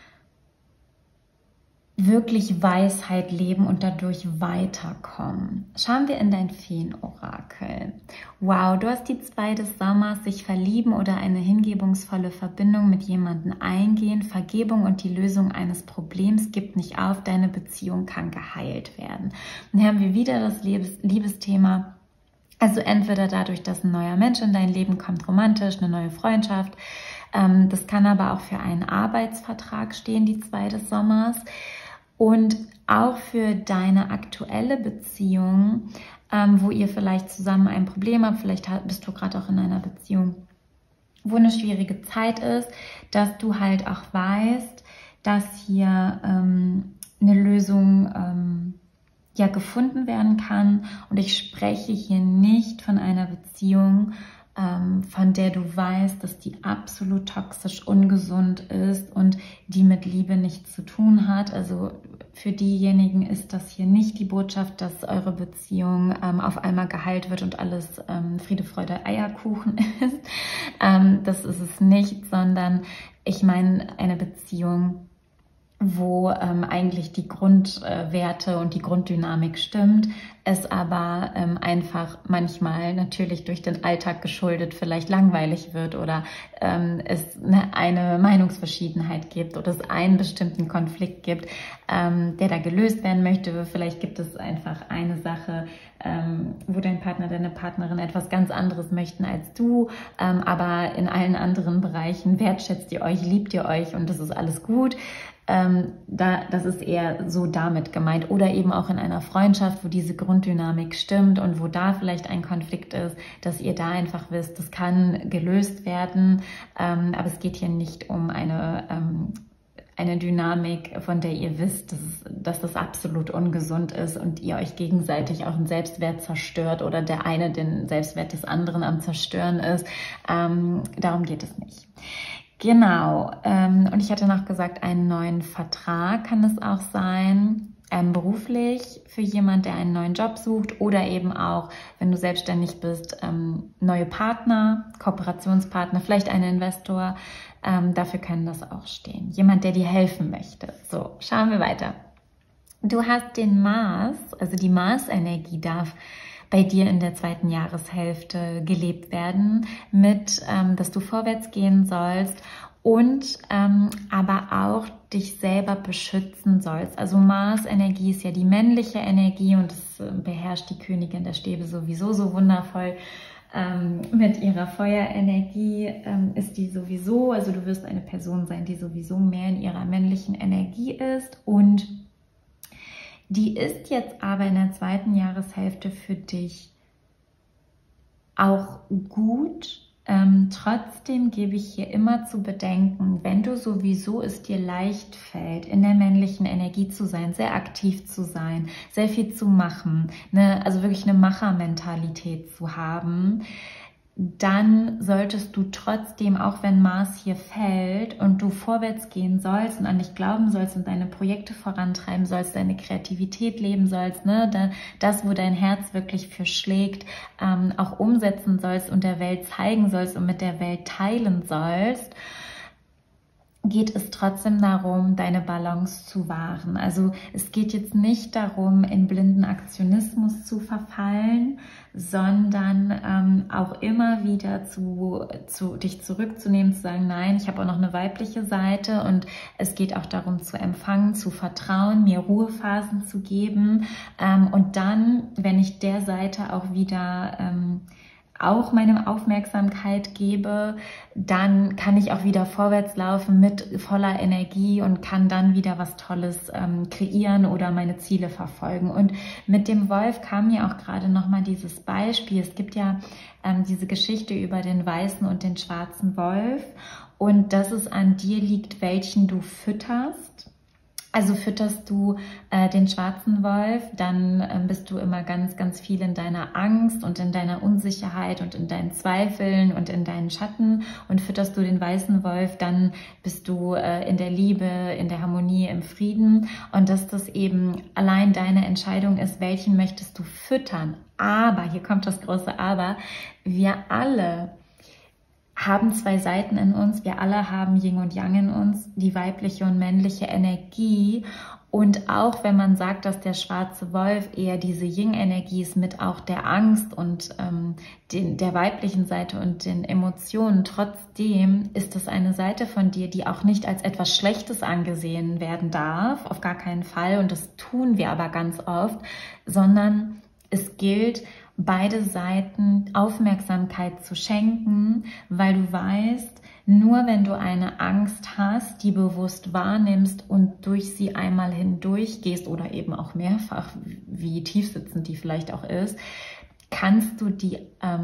wirklich Weisheit leben und dadurch weiterkommen. Schauen wir in dein Feenorakel. Wow, du hast die 2 des Sommers, sich verlieben oder eine hingebungsvolle Verbindung mit jemandem eingehen, Vergebung und die Lösung eines Problems, gib nicht auf, deine Beziehung kann geheilt werden. Und hier haben wir wieder das Liebesthema. Also entweder dadurch, dass ein neuer Mensch in dein Leben kommt, romantisch, eine neue Freundschaft. Das kann aber auch für einen Arbeitsvertrag stehen, die 2 des Sommers. Und auch für deine aktuelle Beziehung, wo ihr vielleicht zusammen ein Problem habt, vielleicht bist du gerade auch in einer Beziehung, wo eine schwierige Zeit ist, dass du halt auch weißt, dass hier eine Lösung gefunden werden kann. Und ich spreche hier nicht von einer Beziehung, von der du weißt, dass die absolut toxisch ungesund ist und die mit Liebe nichts zu tun hat. Also für diejenigen ist das hier nicht die Botschaft, dass eure Beziehung auf einmal geheilt wird und alles Friede, Freude, Eierkuchen ist. Das ist es nicht, sondern ich meine eine Beziehung, wo eigentlich die Grundwerte und die Grunddynamik stimmt, es aber einfach manchmal natürlich durch den Alltag geschuldet vielleicht langweilig wird oder es eine Meinungsverschiedenheit gibt oder es einen bestimmten Konflikt gibt, der da gelöst werden möchte. Vielleicht gibt es einfach eine Sache, wo dein Partner, deine Partnerin etwas ganz anderes möchten als du, aber in allen anderen Bereichen wertschätzt ihr euch, liebt ihr euch und das ist alles gut. Das ist eher so damit gemeint. Oder eben auch in einer Freundschaft, wo diese Grunddynamik stimmt und wo da vielleicht ein Konflikt ist, dass ihr da einfach wisst, das kann gelöst werden. Aber es geht hier nicht um eine Dynamik, von der ihr wisst, dass das absolut ungesund ist und ihr euch gegenseitig auch den Selbstwert zerstört oder der eine den Selbstwert des anderen am Zerstören ist. Darum geht es nicht. Genau. Und ich hatte noch gesagt, einen neuen Vertrag kann es auch sein. Beruflich für jemand, der einen neuen Job sucht oder eben auch, wenn du selbstständig bist, neue Partner, Kooperationspartner, vielleicht ein Investor. Dafür kann das auch stehen. Jemand, der dir helfen möchte. So, schauen wir weiter. Du hast den Mars, also die Mars-Energie darf bei dir in der zweiten Jahreshälfte gelebt werden, mit, dass du vorwärts gehen sollst und aber auch dich selber beschützen sollst. Also Mars-Energie ist ja die männliche Energie und es beherrscht die Königin der Stäbe sowieso so wundervoll. Mit ihrer Feuerenergie ist die sowieso, also du wirst eine Person sein, die sowieso mehr in ihrer männlichen Energie ist und die ist jetzt aber in der zweiten Jahreshälfte für dich auch gut. Trotzdem gebe ich hier immer zu bedenken, wenn du sowieso es dir leicht fällt, in der männlichen Energie zu sein, sehr aktiv zu sein, sehr viel zu machen, also wirklich eine Machermentalität zu haben, dann solltest du trotzdem, auch wenn Mars hier fällt und du vorwärts gehen sollst und an dich glauben sollst und deine Projekte vorantreiben sollst, deine Kreativität leben sollst, das, wo dein Herz wirklich für schlägt, auch umsetzen sollst und der Welt zeigen sollst und mit der Welt teilen sollst, geht es trotzdem darum, deine Balance zu wahren. Also es geht jetzt nicht darum, in blinden Aktionismus zu verfallen, sondern auch immer wieder dich zurückzunehmen, zu sagen, nein, ich habe auch noch eine weibliche Seite und es geht auch darum zu empfangen, zu vertrauen, mir Ruhephasen zu geben und dann, wenn ich der Seite auch wieder auch meine Aufmerksamkeit gebe, dann kann ich auch wieder vorwärts laufen mit voller Energie und kann dann wieder was Tolles kreieren oder meine Ziele verfolgen. Und mit dem Wolf kam mir auch gerade nochmal dieses Beispiel. Es gibt ja diese Geschichte über den weißen und den schwarzen Wolf und dass es an dir liegt, welchen du fütterst. Also fütterst du den schwarzen Wolf, dann bist du immer ganz, ganz viel in deiner Angst und in deiner Unsicherheit und in deinen Zweifeln und in deinen Schatten. Und fütterst du den weißen Wolf, dann bist du in der Liebe, in der Harmonie, im Frieden. Und dass das eben allein deine Entscheidung ist, welchen möchtest du füttern. Aber, hier kommt das große Aber, wir alle haben zwei Seiten in uns, wir alle haben Yin und Yang in uns, die weibliche und männliche Energie. Und auch wenn man sagt, dass der schwarze Wolf eher diese Yin-Energie ist mit auch der Angst und der weiblichen Seite und den Emotionen, trotzdem ist das eine Seite von dir, die auch nicht als etwas Schlechtes angesehen werden darf, auf gar keinen Fall. Und das tun wir aber ganz oft, sondern es gilt, beide Seiten Aufmerksamkeit zu schenken, weil du weißt, nur wenn du eine Angst hast, die bewusst wahrnimmst und durch sie einmal hindurch gehst oder eben auch mehrfach, wie tiefsitzend die vielleicht auch ist, kannst du die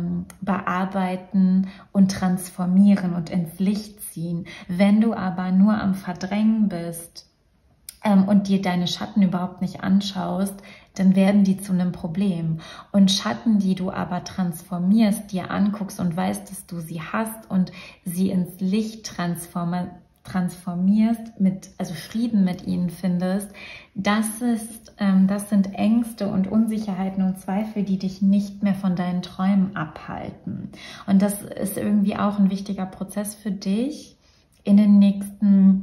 bearbeiten und transformieren und ins Licht ziehen. Wenn du aber nur am Verdrängen bist und dir deine Schatten überhaupt nicht anschaust, dann werden die zu einem Problem. Und Schatten, die du aber transformierst, dir anguckst und weißt, dass du sie hast und sie ins Licht transformierst, also Frieden mit ihnen findest, das sind Ängste und Unsicherheiten und Zweifel, die dich nicht mehr von deinen Träumen abhalten. Und das ist irgendwie auch ein wichtiger Prozess für dich in den nächsten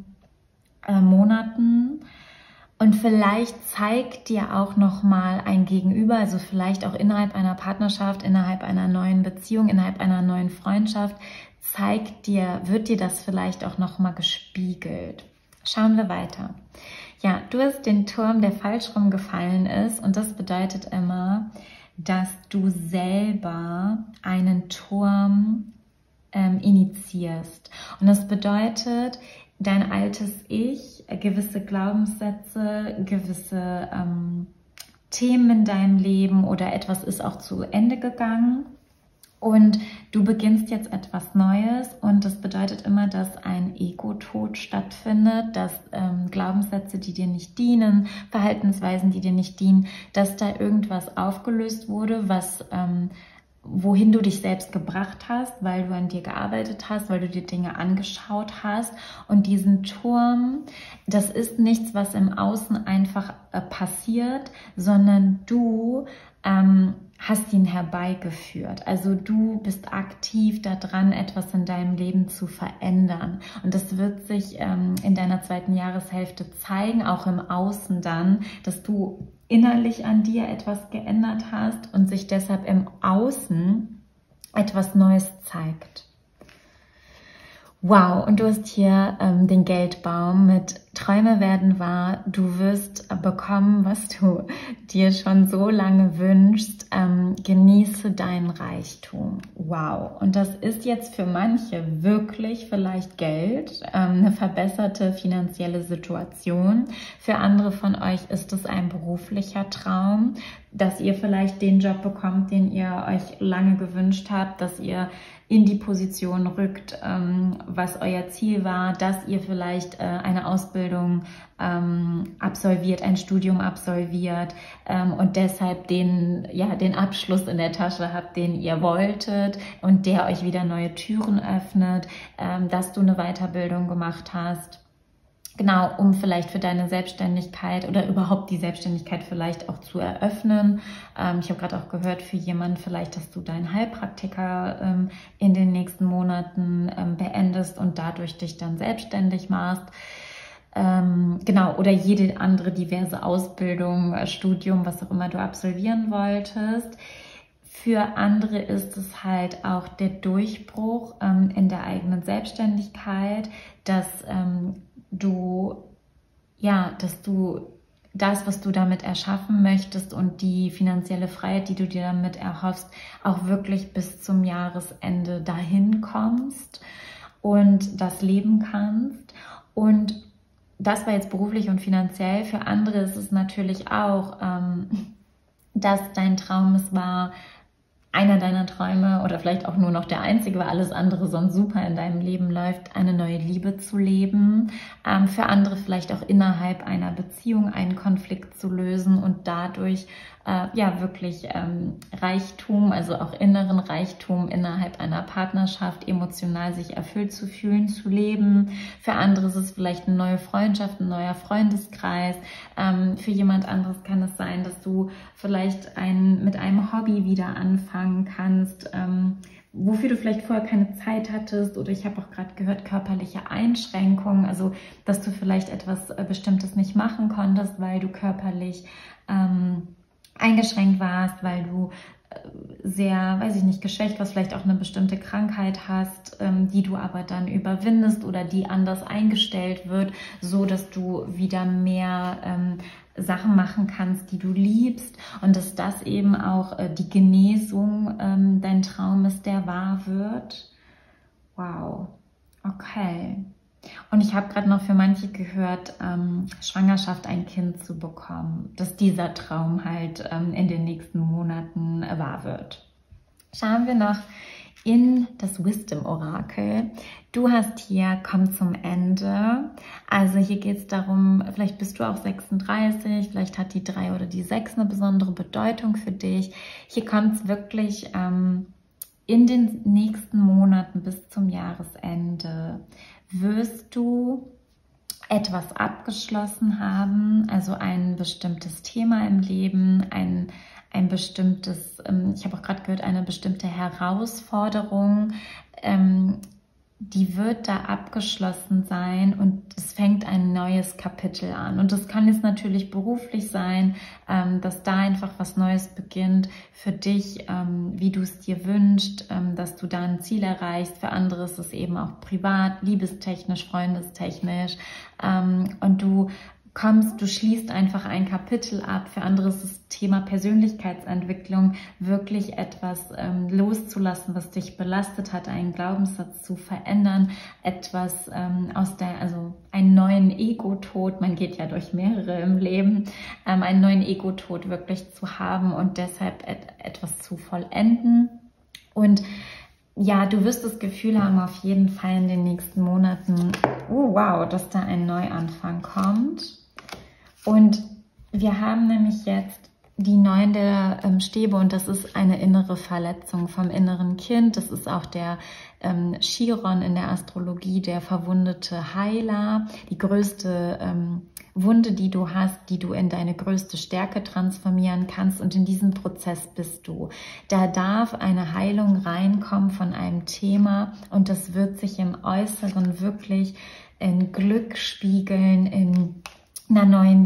Monaten. Und vielleicht zeigt dir auch nochmal ein Gegenüber, also vielleicht auch innerhalb einer Partnerschaft, innerhalb einer neuen Beziehung, innerhalb einer neuen Freundschaft, wird dir das vielleicht auch nochmal gespiegelt. Schauen wir weiter. Ja, du hast den Turm, der falsch rumgefallen ist, und das bedeutet immer, dass du selber einen Turm initiierst. Und das bedeutet, dein altes Ich, gewisse Glaubenssätze, gewisse Themen in deinem Leben oder etwas ist auch zu Ende gegangen und du beginnst jetzt etwas Neues, und das bedeutet immer, dass ein Ego-Tod stattfindet, dass Glaubenssätze, die dir nicht dienen, Verhaltensweisen, die dir nicht dienen, dass da irgendwas aufgelöst wurde, wohin du dich selbst gebracht hast, weil du an dir gearbeitet hast, weil du dir Dinge angeschaut hast. Und diesen Turm, das ist nichts, was im Außen einfach passiert, sondern du hast ihn herbeigeführt. Also du bist aktiv daran, etwas in deinem Leben zu verändern. Und das wird sich in deiner zweiten Jahreshälfte zeigen, auch im Außen dann, dass du innerlich an dir etwas geändert hast und sich deshalb im Außen etwas Neues zeigt. Wow, und du hast hier den Geldbaum mit Träume werden wahr. Du wirst bekommen, was du dir schon so lange wünschst. Genieße deinen Reichtum. Wow, und das ist jetzt für manche wirklich vielleicht Geld, eine verbesserte finanzielle Situation. Für andere von euch ist es ein beruflicher Traum, dass ihr vielleicht den Job bekommt, den ihr euch lange gewünscht habt, dass ihr in die Position rückt, was euer Ziel war, dass ihr vielleicht eine Ausbildung absolviert, ein Studium absolviert und deshalb den Abschluss in der Tasche habt, den ihr wolltet und der euch wieder neue Türen öffnet, dass du eine Weiterbildung gemacht hast. Genau, um vielleicht für deine Selbstständigkeit oder überhaupt die Selbstständigkeit vielleicht auch zu eröffnen. Ich habe gerade auch gehört, für jemanden vielleicht, dass du deinen Heilpraktiker in den nächsten Monaten beendest und dadurch dich dann selbstständig machst. Genau, oder jede andere diverse Ausbildung, Studium, was auch immer du absolvieren wolltest. Für andere ist es halt auch der Durchbruch in der eigenen Selbstständigkeit, dass du das, was du damit erschaffen möchtest und die finanzielle Freiheit, die du dir damit erhoffst, auch wirklich bis zum Jahresende dahin kommst und das leben kannst. Und das war jetzt beruflich und finanziell. Für andere ist es natürlich auch, dass dein Traum es war, einer deiner Träume oder vielleicht auch nur noch der einzige, weil alles andere sonst super in deinem Leben läuft, eine neue Liebe zu leben. Für andere vielleicht auch innerhalb einer Beziehung einen Konflikt zu lösen und dadurch wirklich Reichtum, also auch inneren Reichtum innerhalb einer Partnerschaft, emotional sich erfüllt zu fühlen, zu leben. Für andere ist es vielleicht eine neue Freundschaft, ein neuer Freundeskreis. Für jemand anderes kann es sein, dass du vielleicht mit einem Hobby wieder anfangen kannst, wofür du vielleicht vorher keine Zeit hattest, oder ich habe auch gerade gehört, körperliche Einschränkungen, also dass du vielleicht etwas Bestimmtes nicht machen konntest, weil du körperlich eingeschränkt warst, weil du sehr, weiß ich nicht, geschwächt warst, vielleicht auch eine bestimmte Krankheit hast, die du aber dann überwindest oder die anders eingestellt wird, so dass du wieder mehr Sachen machen kannst, die du liebst, und dass das eben auch die Genesung dein Traum ist, der wahr wird. Wow, okay. Und ich habe gerade noch für manche gehört, Schwangerschaft, ein Kind zu bekommen, dass dieser Traum halt in den nächsten Monaten wahr wird. Schauen wir noch in das Wisdom-Orakel. Du hast hier, komm zum Ende. Also hier geht es darum, vielleicht bist du auch 36, vielleicht hat die 3 oder die 6 eine besondere Bedeutung für dich. Hier kommt es wirklich in den nächsten Monaten bis zum Jahresende wirst du etwas abgeschlossen haben, also ein bestimmtes Thema im Leben, ein bestimmtes, ich habe auch gerade gehört, eine bestimmte Herausforderung, die wird da abgeschlossen sein und es fängt ein neues Kapitel an. Und das kann jetzt natürlich beruflich sein, dass da einfach was Neues beginnt für dich, wie du es dir wünschst, dass du da ein Ziel erreichst. Für andere ist es eben auch privat, liebestechnisch, freundestechnisch, und du schließt einfach ein Kapitel ab. Für andere ist das Thema Persönlichkeitsentwicklung, wirklich etwas loszulassen, was dich belastet hat, einen Glaubenssatz zu verändern, etwas einen neuen Ego-Tod, man geht ja durch mehrere im Leben, einen neuen Ego-Tod wirklich zu haben und deshalb etwas zu vollenden. Und ja, du wirst das Gefühl haben, auf jeden Fall in den nächsten Monaten, oh wow, dass da ein Neuanfang kommt. Und wir haben nämlich jetzt die 9 der Stäbe und das ist eine innere Verletzung vom inneren Kind. Das ist auch der Chiron in der Astrologie, der verwundete Heiler, die größte Wunde, die du hast, die du in deine größte Stärke transformieren kannst und in diesem Prozess bist du. Da darf eine Heilung reinkommen von einem Thema und das wird sich im Äußeren wirklich in Glück spiegeln, in einer neuen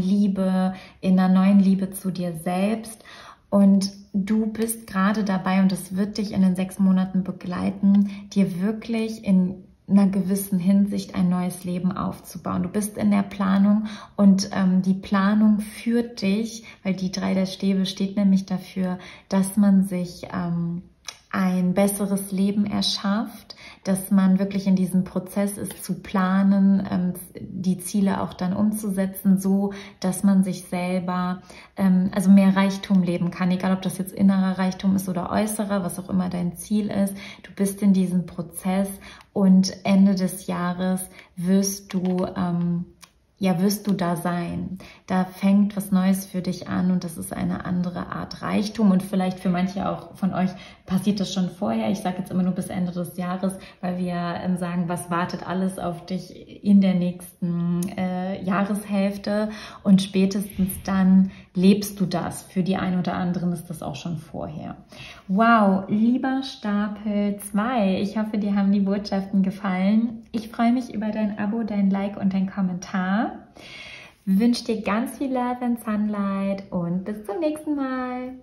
Liebe zu dir selbst. Und du bist gerade dabei, und das wird dich in den 6 Monaten begleiten, dir wirklich in einer gewissen Hinsicht ein neues Leben aufzubauen. Du bist in der Planung und die Planung führt dich, weil die 3 der Stäbe steht nämlich dafür, dass man sich ein besseres Leben erschafft, dass man wirklich in diesem Prozess ist zu planen, die Ziele auch dann umzusetzen, so dass man sich selber also mehr Reichtum leben kann, egal ob das jetzt innerer Reichtum ist oder äußerer, was auch immer dein Ziel ist. Du bist in diesem Prozess und Ende des Jahres wirst du da sein. Da fängt was Neues für dich an und das ist eine andere Art Reichtum und vielleicht für manche auch von euch passiert das schon vorher. Ich sage jetzt immer nur bis Ende des Jahres, weil wir sagen, was wartet alles auf dich in der nächsten Jahreshälfte und spätestens dann lebst du das. Für die einen oder anderen ist das auch schon vorher. Wow, lieber Stapel 2, ich hoffe, dir haben die Botschaften gefallen. Ich freue mich über dein Abo, dein Like und dein Kommentar. Wünsche dir ganz viel Love and Sunlight und bis zum nächsten Mal.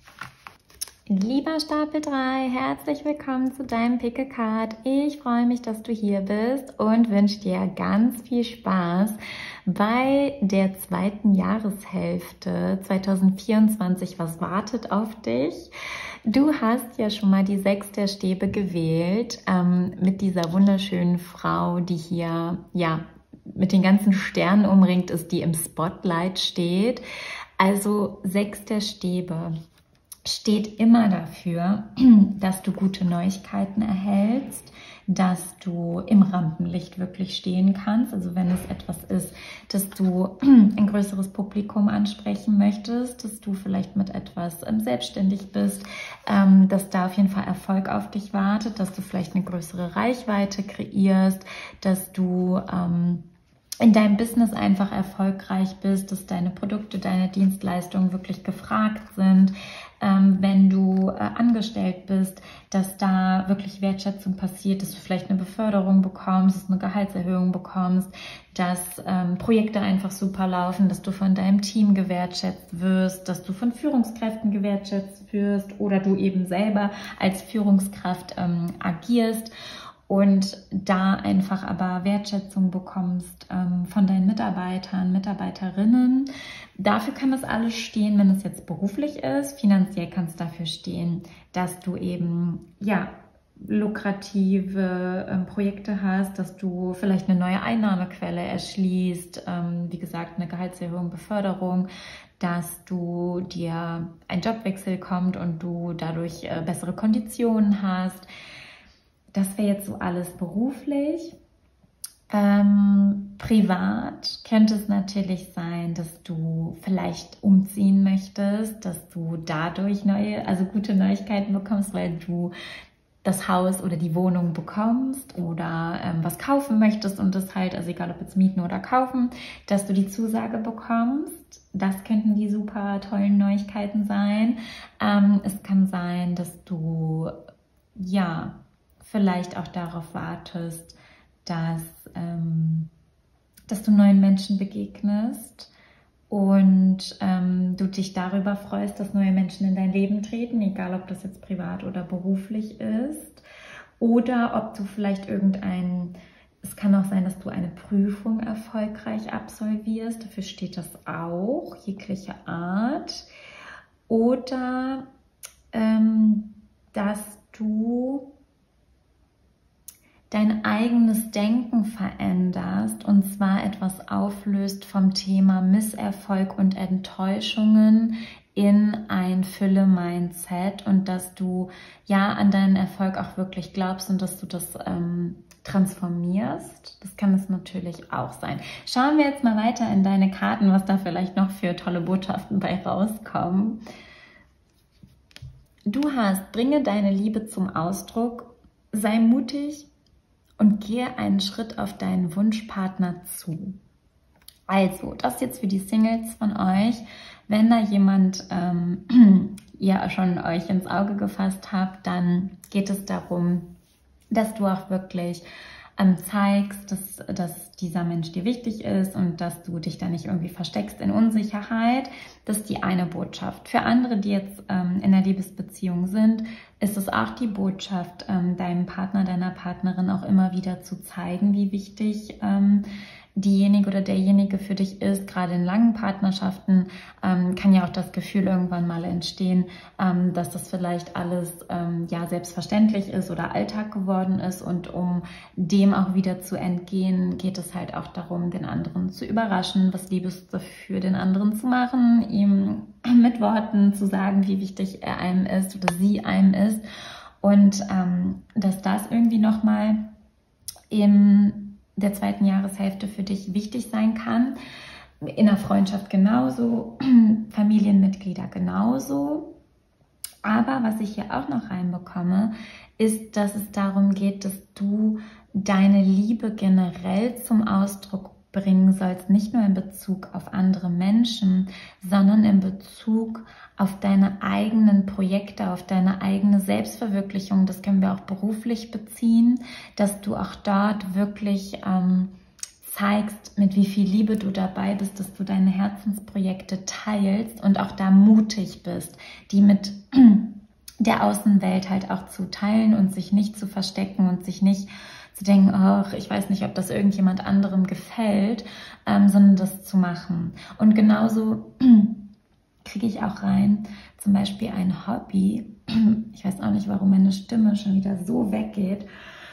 Lieber Stapel 3, herzlich willkommen zu deinem Pick a Card. Ich freue mich, dass du hier bist und wünsche dir ganz viel Spaß bei der 2. Jahreshälfte 2024. Was wartet auf dich? Du hast ja schon mal die 6 der Stäbe gewählt, mit dieser wunderschönen Frau, die hier, ja, mit den ganzen Sternen umringt ist, die im Spotlight steht. Also 6 der Stäbe steht immer dafür, dass du gute Neuigkeiten erhältst, dass du im Rampenlicht wirklich stehen kannst. Also wenn es etwas ist, dass du ein größeres Publikum ansprechen möchtest, dass du vielleicht mit etwas selbstständig bist, dass da auf jeden Fall Erfolg auf dich wartet, dass du vielleicht eine größere Reichweite kreierst, dass du in deinem Business einfach erfolgreich bist, dass deine Produkte, deine Dienstleistungen wirklich gefragt sind, wenn du angestellt bist, dass da wirklich Wertschätzung passiert, dass du vielleicht eine Beförderung bekommst, dass du eine Gehaltserhöhung bekommst, dass Projekte einfach super laufen, dass du von deinem Team gewertschätzt wirst, dass du von Führungskräften gewertschätzt wirst oder du eben selber als Führungskraft agierst. Und da einfach aber Wertschätzung bekommst von deinen Mitarbeitern, Mitarbeiterinnen. Dafür kann das alles stehen, wenn es jetzt beruflich ist. Finanziell kann es dafür stehen, dass du eben ja lukrative Projekte hast, dass du vielleicht eine neue Einnahmequelle erschließt, wie gesagt eine Gehaltserhöhung, Beförderung, dass du dir ein Jobwechsel kommt und du dadurch bessere Konditionen hast. Das wäre jetzt so alles beruflich. Privat könnte es natürlich sein, dass du vielleicht umziehen möchtest, dass du dadurch gute Neuigkeiten bekommst, weil du das Haus oder die Wohnung bekommst oder was kaufen möchtest und das halt, also egal ob jetzt mieten oder kaufen, dass du die Zusage bekommst. Das könnten die super tollen Neuigkeiten sein. Es kann sein, dass du ja vielleicht auch darauf wartest, dass du neuen Menschen begegnest und du dich darüber freust, dass neue Menschen in dein Leben treten, egal ob das jetzt privat oder beruflich ist. Oder ob du vielleicht es kann auch sein, dass du eine Prüfung erfolgreich absolvierst, dafür steht das auch, jegliche Art. Oder dass du dein eigenes Denken veränderst und zwar etwas auflöst vom Thema Misserfolg und Enttäuschungen in ein Fülle-Mindset und dass du ja an deinen Erfolg auch wirklich glaubst und dass du das transformierst. Das kann es natürlich auch sein. Schauen wir jetzt mal weiter in deine Karten, was da vielleicht noch für tolle Botschaften bei rauskommen. Du hast, bringe deine Liebe zum Ausdruck, sei mutig und gehe einen Schritt auf deinen Wunschpartner zu. Also, das jetzt für die Singles von euch. Wenn da jemand ihr schon euch ins Auge gefasst habt, dann geht es darum, dass du auch wirklich zeigst, dass dieser Mensch dir wichtig ist und dass du dich da nicht irgendwie versteckst in Unsicherheit. Das ist die eine Botschaft. Für andere, die jetzt in einer Liebesbeziehung sind, ist es auch die Botschaft, deinem Partner, deiner Partnerin auch immer wieder zu zeigen, wie wichtig diejenige oder derjenige für dich ist. Gerade in langen Partnerschaften kann ja auch das Gefühl irgendwann mal entstehen, dass das vielleicht alles ja selbstverständlich ist oder Alltag geworden ist, und um dem auch wieder zu entgehen, geht es halt auch darum, den anderen zu überraschen, was Liebes für den anderen zu machen, ihm mit Worten zu sagen, wie wichtig er einem ist oder sie einem ist, und dass das irgendwie nochmal in der zweiten Jahreshälfte für dich wichtig sein kann. In der Freundschaft genauso, Familienmitglieder genauso. Aber was ich hier auch noch reinbekomme, ist, dass es darum geht, dass du deine Liebe generell zum Ausdruck bringen sollst, nicht nur in Bezug auf andere Menschen, sondern in Bezug auf deine eigenen Projekte, auf deine eigene Selbstverwirklichung. Das können wir auch beruflich beziehen, dass du auch dort wirklich zeigst, mit wie viel Liebe du dabei bist, dass du deine Herzensprojekte teilst und auch da mutig bist, die mit der Außenwelt halt auch zu teilen und sich nicht zu verstecken und sich nicht zu denken, ach, ich weiß nicht, ob das irgendjemand anderem gefällt, sondern das zu machen. Und genauso kriege ich auch rein, zum Beispiel ein Hobby. Ich weiß auch nicht, warum meine Stimme schon wieder so weggeht.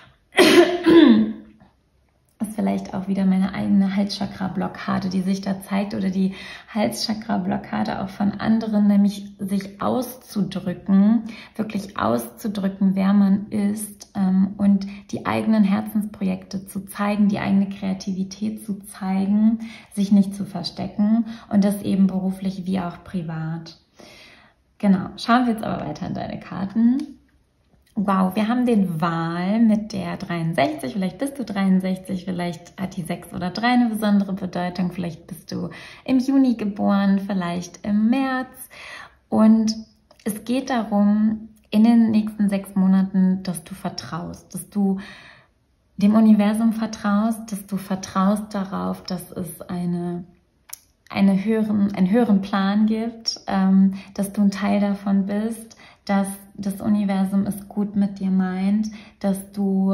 Ist vielleicht auch wieder meine eigene Halschakra-Blockade, die sich da zeigt, oder die Halschakra-Blockade auch von anderen, nämlich sich auszudrücken, wirklich auszudrücken, wer man ist, und die eigenen Herzensprojekte zu zeigen, die eigene Kreativität zu zeigen, sich nicht zu verstecken, und das eben beruflich wie auch privat. Genau, schauen wir jetzt aber weiter in deine Karten. Wow, wir haben den Wal mit der 63, vielleicht bist du 63, vielleicht hat die 6 oder 3 eine besondere Bedeutung, vielleicht bist du im Juni geboren, vielleicht im März, und es geht darum, in den nächsten 6 Monaten, dass du vertraust, dass du dem Universum vertraust, dass du vertraust darauf, dass es einen höheren Plan gibt, dass du ein Teil davon bist, dass das Universum es gut mit dir meint, dass du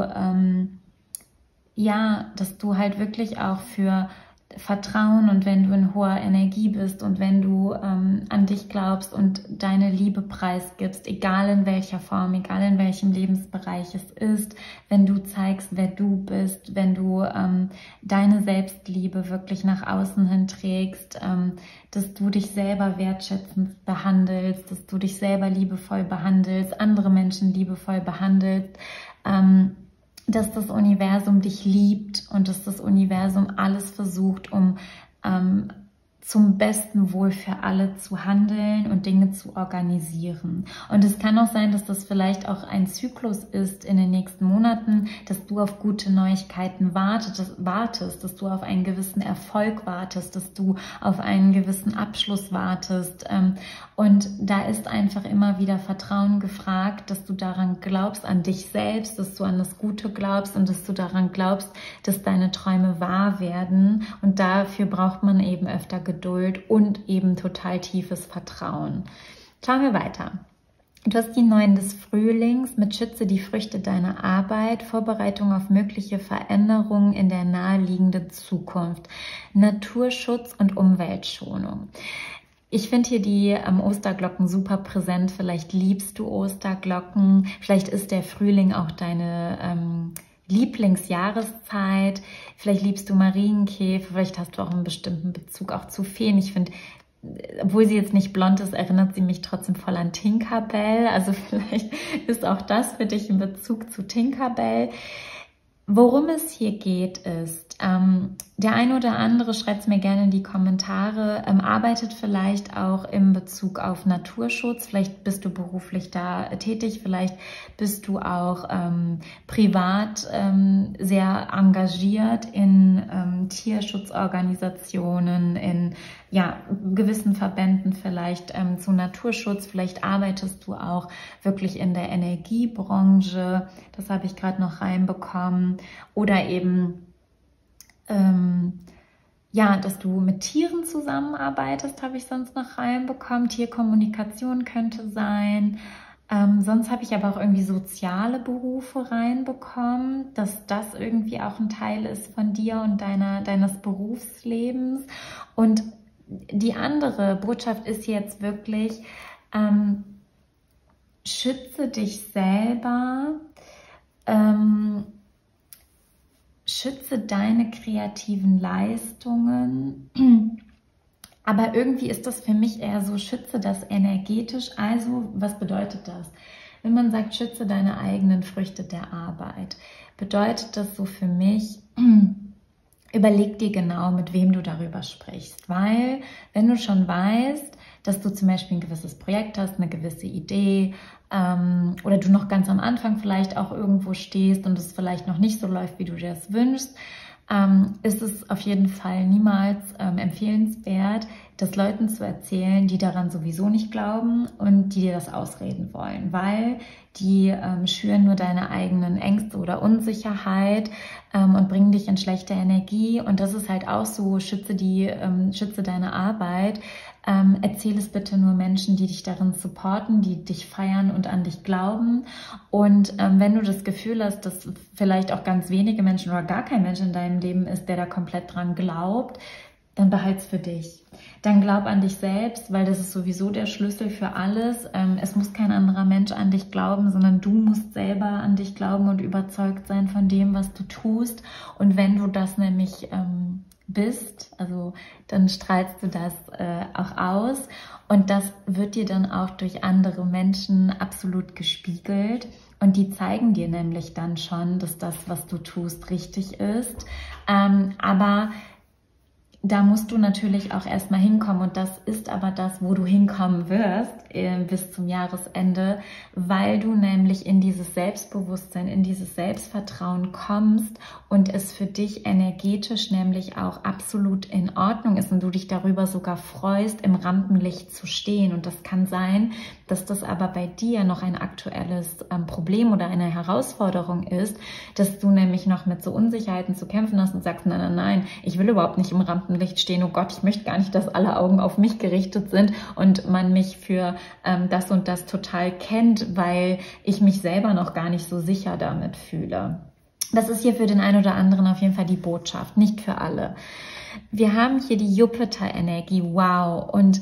dass du halt wirklich auch für Vertrauen, und wenn du in hoher Energie bist und wenn du an dich glaubst und deine Liebe preisgibst, egal in welcher Form, egal in welchem Lebensbereich es ist, wenn du zeigst, wer du bist, wenn du deine Selbstliebe wirklich nach außen hin trägst, dass du dich selber wertschätzend behandelst, dass du dich selber liebevoll behandelst, andere Menschen liebevoll behandelst, dass das Universum dich liebt und dass das Universum alles versucht, um zum besten Wohl für alle zu handeln und Dinge zu organisieren. Und es kann auch sein, dass das vielleicht auch ein Zyklus ist in den nächsten Monaten, dass du auf gute Neuigkeiten wartest, dass du auf einen gewissen Erfolg wartest, dass du auf einen gewissen Abschluss wartest. Und da ist einfach immer wieder Vertrauen gefragt, dass du daran glaubst, an dich selbst, dass du an das Gute glaubst und dass du daran glaubst, dass deine Träume wahr werden. Und dafür braucht man eben öfter Geduld und eben total tiefes Vertrauen. Schauen wir weiter. Du hast die 9 des Frühlings mit Schütze die Früchte deiner Arbeit, Vorbereitung auf mögliche Veränderungen in der naheliegenden Zukunft, Naturschutz und Umweltschonung. Ich finde hier die Osterglocken super präsent. Vielleicht liebst du Osterglocken, vielleicht ist der Frühling auch deine Lieblingsjahreszeit, vielleicht liebst du Marienkäfer, vielleicht hast du auch einen bestimmten Bezug auch zu Feen. Ich finde, obwohl sie jetzt nicht blond ist, erinnert sie mich trotzdem voll an Tinkerbell. Also vielleicht ist auch das für dich ein Bezug zu Tinkerbell. Worum es hier geht, ist, der eine oder andere, schreibt es mir gerne in die Kommentare, arbeitet vielleicht auch in Bezug auf Naturschutz. Vielleicht bist du beruflich da tätig, vielleicht bist du auch privat sehr engagiert in Tierschutzorganisationen, in gewissen Verbänden vielleicht zu Naturschutz. Vielleicht arbeitest du auch wirklich in der Energiebranche. Das habe ich gerade noch reinbekommen. Oder eben, dass du mit Tieren zusammenarbeitest, habe ich sonst noch reinbekommen. Tierkommunikation könnte sein. Sonst habe ich aber auch irgendwie soziale Berufe reinbekommen, dass das irgendwie auch ein Teil ist von dir und deines Berufslebens. Und die andere Botschaft ist jetzt wirklich, schütze dich selber, schütze deine kreativen Leistungen, aber irgendwie ist das für mich eher so, schütze das energetisch. Also, was bedeutet das? Wenn man sagt, schütze deine eigenen Früchte der Arbeit, bedeutet das so für mich, überleg dir genau, mit wem du darüber sprichst, weil wenn du schon weißt, dass du zum Beispiel ein gewisses Projekt hast, eine gewisse Idee, oder du noch ganz am Anfang vielleicht auch irgendwo stehst und es vielleicht noch nicht so läuft, wie du dir das wünschst, ist es auf jeden Fall niemals empfehlenswert, das Leuten zu erzählen, die daran sowieso nicht glauben und die dir das ausreden wollen, weil die schüren nur deine eigenen Ängste oder Unsicherheit und bringen dich in schlechte Energie. Und das ist halt auch so, schütze deine Arbeit. Erzähl es bitte nur Menschen, die dich darin supporten, die dich feiern und an dich glauben. Und wenn du das Gefühl hast, dass vielleicht auch ganz wenige Menschen oder gar kein Mensch in deinem Leben ist, der da komplett dran glaubt, dann behalt's für dich. Dann glaub an dich selbst, weil das ist sowieso der Schlüssel für alles. Es muss kein anderer Mensch an dich glauben, sondern du musst selber an dich glauben und überzeugt sein von dem, was du tust. Und wenn du das nämlich bist, also dann strahlst du das auch aus. Und das wird dir dann auch durch andere Menschen absolut gespiegelt. Und die zeigen dir nämlich dann schon, dass das, was du tust, richtig ist. Aber da musst du natürlich auch erstmal hinkommen und das ist aber das, wo du hinkommen wirst bis zum Jahresende, weil du nämlich in dieses Selbstbewusstsein, in dieses Selbstvertrauen kommst und es für dich energetisch nämlich auch absolut in Ordnung ist und du dich darüber sogar freust, im Rampenlicht zu stehen. Und das kann sein, dass das aber bei dir noch ein aktuelles Problem oder eine Herausforderung ist, dass du nämlich noch mit so Unsicherheiten zu kämpfen hast und sagst, nein, nein, nein, ich will überhaupt nicht im Rampenlicht stehen, oh Gott, ich möchte gar nicht, dass alle Augen auf mich gerichtet sind und man mich für das und das total kennt, weil ich mich selber noch gar nicht so sicher damit fühle. Das ist hier für den einen oder anderen auf jeden Fall die Botschaft, nicht für alle. Wir haben hier die Jupiter-Energie, wow, und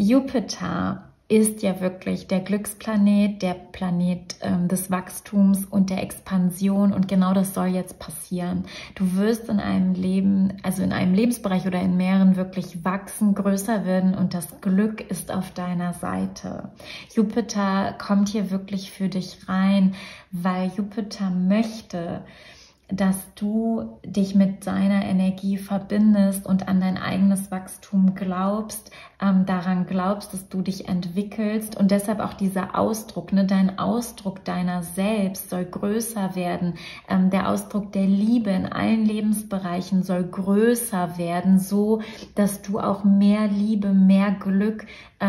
Jupiter ist ja wirklich der Glücksplanet, der Planet des Wachstums und der Expansion und genau das soll jetzt passieren. Du wirst in einem Leben, also in einem Lebensbereich oder in mehreren wirklich wachsen, größer werden und das Glück ist auf deiner Seite. Jupiter kommt hier wirklich für dich rein, weil Jupiter möchte, dass du dich mit seiner Energie verbindest und an dein eigenes Wachstum glaubst, daran glaubst, dass du dich entwickelst und deshalb auch dieser Ausdruck, ne, dein Ausdruck deiner selbst soll größer werden, der Ausdruck der Liebe in allen Lebensbereichen soll größer werden, so dass du auch mehr Liebe, mehr Glück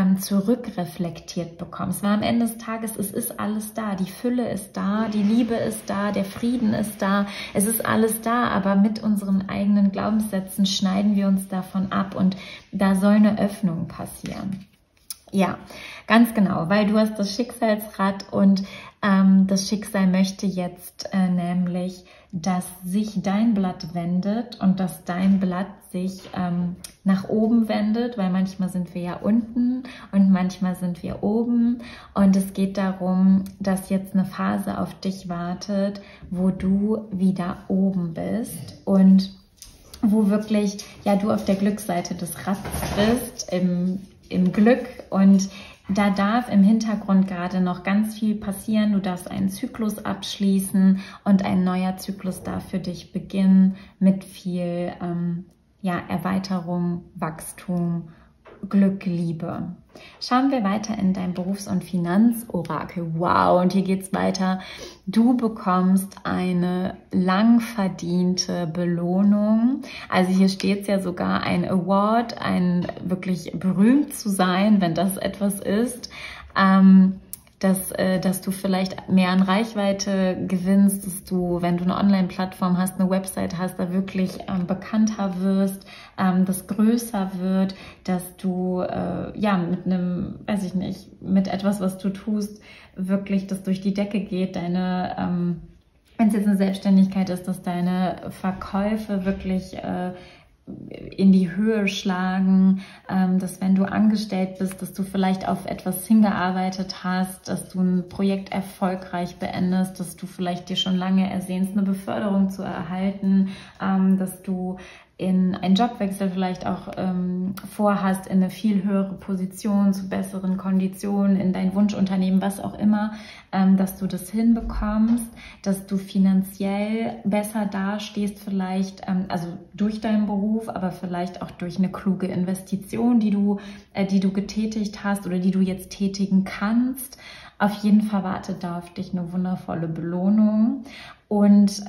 zurückreflektiert bekommst. Weil am Ende des Tages, es ist alles da, die Fülle ist da, die Liebe ist da, der Frieden ist da, es ist alles da, aber mit unseren eigenen Glaubenssätzen schneiden wir uns davon ab und da soll eine Öffnung passieren. Ja, ganz genau, weil du hast das Schicksalsrad und das Schicksal möchte jetzt nämlich, dass sich dein Blatt wendet und dass dein Blatt sich nach oben wendet, weil manchmal sind wir ja unten und manchmal sind wir oben und es geht darum, dass jetzt eine Phase auf dich wartet, wo du wieder oben bist und wo wirklich ja du auf der Glücksseite des Rads bist, im Glück und da darf im Hintergrund gerade noch ganz viel passieren. Du darfst einen Zyklus abschließen und ein neuer Zyklus darf für dich beginnen mit viel Erweiterung, Wachstum, Glück, Liebe. Schauen wir weiter in dein Berufs- und Finanzorakel. Wow, und hier geht's weiter. Du bekommst eine lang verdiente Belohnung. Also hier steht es ja sogar ein Award, ein wirklich berühmt zu sein, wenn das etwas ist. Dass du vielleicht mehr an Reichweite gewinnst, dass du, wenn du eine Online-Plattform hast, eine Website hast, da wirklich bekannter wirst, das größer wird, dass du mit einem, weiß ich nicht, mit etwas, was du tust, wirklich das durch die Decke geht, deine, wenn es jetzt eine Selbstständigkeit ist, dass deine Verkäufe wirklich in die Höhe schlagen, dass wenn du angestellt bist, dass du vielleicht auf etwas hingearbeitet hast, dass du ein Projekt erfolgreich beendest, dass du vielleicht dir schon lange ersehnst, eine Beförderung zu erhalten, dass du in einen Jobwechsel vielleicht auch vorhast, in eine viel höhere Position, zu besseren Konditionen, in dein Wunschunternehmen, was auch immer, dass du das hinbekommst, dass du finanziell besser dastehst, vielleicht, also durch deinen Beruf, aber vielleicht auch durch eine kluge Investition, die du getätigt hast oder die du jetzt tätigen kannst. Auf jeden Fall wartet da auf dich eine wundervolle Belohnung. Und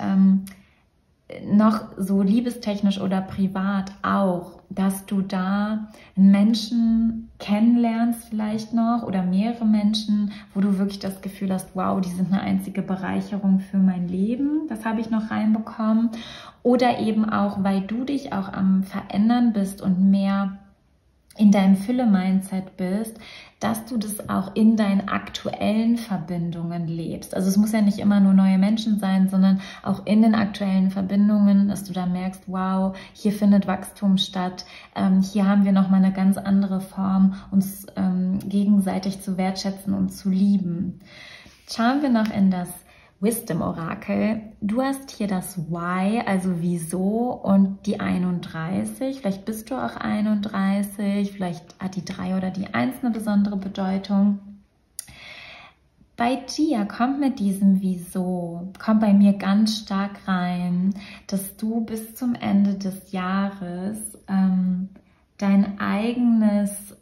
noch so liebestechnisch oder privat auch, dass du da einen Menschen kennenlernst vielleicht noch oder mehrere Menschen, wo du wirklich das Gefühl hast, wow, die sind eine einzige Bereicherung für mein Leben. Das habe ich noch reinbekommen. Oder eben auch, weil du dich auch am Verändern bist und mehr in deinem Fülle-Mindset bist, dass du das auch in deinen aktuellen Verbindungen lebst. Also es muss ja nicht immer nur neue Menschen sein, sondern auch in den aktuellen Verbindungen, dass du da merkst, wow, hier findet Wachstum statt, hier haben wir nochmal eine ganz andere Form, uns gegenseitig zu wertschätzen und zu lieben. Schauen wir noch in das Wisdom-Orakel. Du hast hier das Why, also wieso, und die 31. Vielleicht bist du auch 31, vielleicht hat die 3 oder die 1 eine besondere Bedeutung. Bei dir kommt mit diesem Wieso, kommt bei mir ganz stark rein, dass du bis zum Ende des Jahres dein eigenes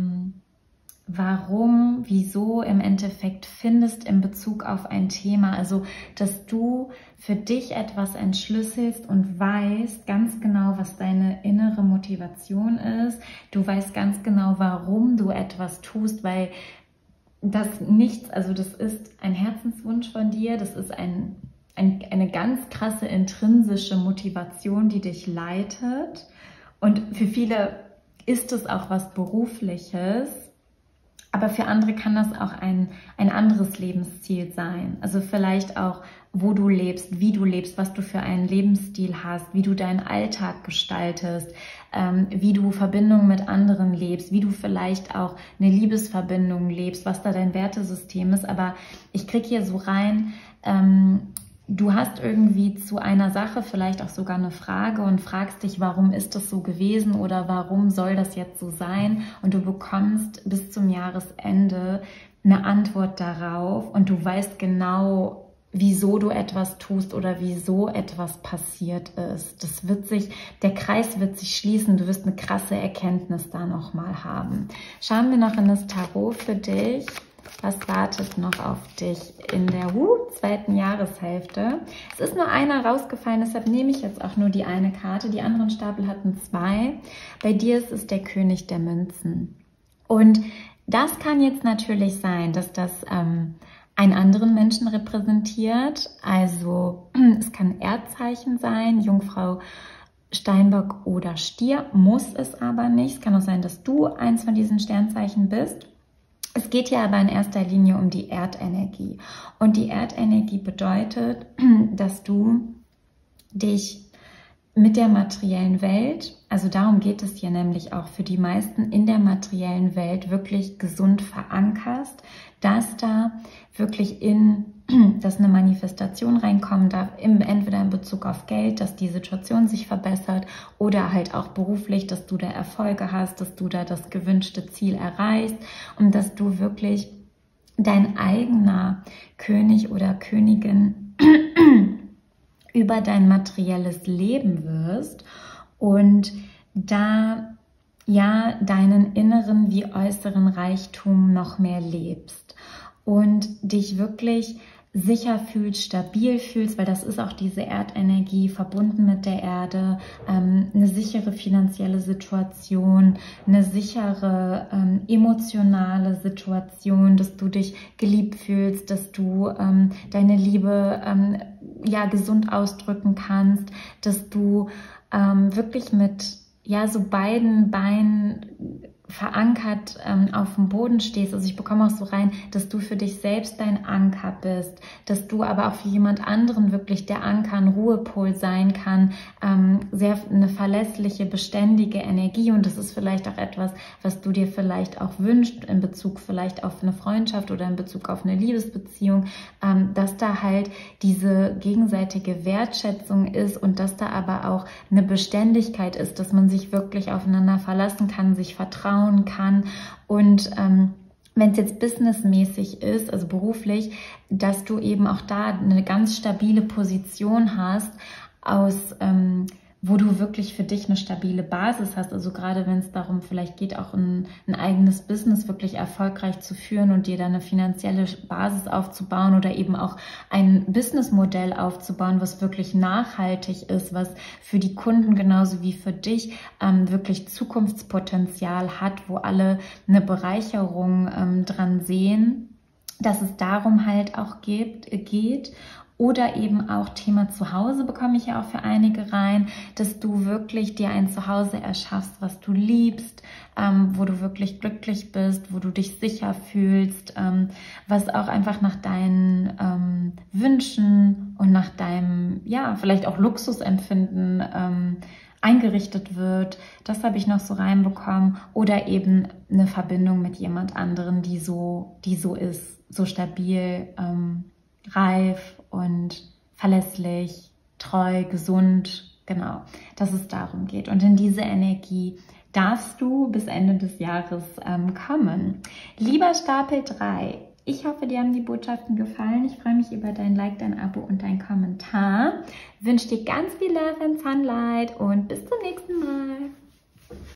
Warum, wieso im Endeffekt findest in Bezug auf ein Thema. Also, dass du für dich etwas entschlüsselst und weißt ganz genau, was deine innere Motivation ist. Du weißt ganz genau, warum du etwas tust, weil das nichts, also das ist ein Herzenswunsch von dir, das ist eine ganz krasse intrinsische Motivation, die dich leitet. Und für viele ist es auch was Berufliches. Aber für andere kann das auch ein anderes Lebensziel sein. Also vielleicht auch, wo du lebst, wie du lebst, was du für einen Lebensstil hast, wie du deinen Alltag gestaltest, wie du Verbindungen mit anderen lebst, wie du vielleicht auch eine Liebesverbindung lebst, was da dein Wertesystem ist. Aber ich kriege hier so rein, du hast irgendwie zu einer Sache vielleicht auch sogar eine Frage und fragst dich, warum ist das so gewesen oder warum soll das jetzt so sein? Und du bekommst bis zum Jahresende eine Antwort darauf und du weißt genau, wieso du etwas tust oder wieso etwas passiert ist. Der Kreis wird sich schließen, du wirst eine krasse Erkenntnis da nochmal haben. Schauen wir noch in das Tarot für dich. Was wartet noch auf dich in der zweiten Jahreshälfte? Es ist nur einer rausgefallen, deshalb nehme ich jetzt auch nur die eine Karte. Die anderen Stapel hatten 2. Bei dir ist es der König der Münzen. Und das kann jetzt natürlich sein, dass das einen anderen Menschen repräsentiert. Also es kann Erdzeichen sein, Jungfrau, Steinbock oder Stier. Muss es aber nicht. Es kann auch sein, dass du eins von diesen Sternzeichen bist. Es geht hier aber in erster Linie um die Erdenergie. Und die Erdenergie bedeutet, dass du dich mit der materiellen Welt, also darum geht es hier nämlich auch für die meisten, in der materiellen Welt wirklich gesund verankerst, dass da wirklich dass eine Manifestation reinkommen darf, entweder in Bezug auf Geld, dass die Situation sich verbessert oder halt auch beruflich, dass du da Erfolge hast, dass du da das gewünschte Ziel erreichst und dass du wirklich dein eigener König oder Königin über dein materielles Leben wirst und da ja deinen inneren wie äußeren Reichtum noch mehr lebst und dich wirklich sicher fühlst, stabil fühlst, weil das ist auch diese Erdenergie, verbunden mit der Erde, eine sichere finanzielle Situation, eine sichere emotionale Situation, dass du dich geliebt fühlst, dass du deine Liebe ja gesund ausdrücken kannst, dass du wirklich mit so beiden Beinen verankert auf dem Boden stehst. Also ich bekomme auch so rein, dass du für dich selbst dein Anker bist, dass du aber auch für jemand anderen wirklich der Anker, ein Ruhepol sein kann, sehr eine verlässliche, beständige Energie und das ist vielleicht auch etwas, was du dir vielleicht auch wünschst in Bezug vielleicht auf eine Freundschaft oder in Bezug auf eine Liebesbeziehung, dass da halt diese gegenseitige Wertschätzung ist und dass da aber auch eine Beständigkeit ist, dass man sich wirklich aufeinander verlassen kann, sich vertrauen kann und wenn es jetzt businessmäßig ist, also beruflich, dass du eben auch da eine ganz stabile Position hast, wo du wirklich für dich eine stabile Basis hast. Also gerade wenn es darum vielleicht geht, auch ein eigenes Business wirklich erfolgreich zu führen und dir dann eine finanzielle Basis aufzubauen oder eben auch ein Businessmodell aufzubauen, was wirklich nachhaltig ist, was für die Kunden genauso wie für dich wirklich Zukunftspotenzial hat, wo alle eine Bereicherung dran sehen, dass es darum halt auch geht. Oder eben auch Thema Zuhause bekomme ich ja auch für einige rein, dass du wirklich dir ein Zuhause erschaffst, was du liebst, wo du wirklich glücklich bist, wo du dich sicher fühlst, was auch einfach nach deinen Wünschen und nach deinem, vielleicht auch Luxusempfinden eingerichtet wird. Das habe ich noch so reinbekommen. Oder eben eine Verbindung mit jemand anderen, die so ist, so stabil, reif und verlässlich, treu, gesund, genau, dass es darum geht. Und in diese Energie darfst du bis Ende des Jahres kommen. Lieber Stapel 3, ich hoffe, dir haben die Botschaften gefallen. Ich freue mich über dein Like, dein Abo und dein Kommentar. Ich wünsche dir ganz viel Love and Sunlight und bis zum nächsten Mal.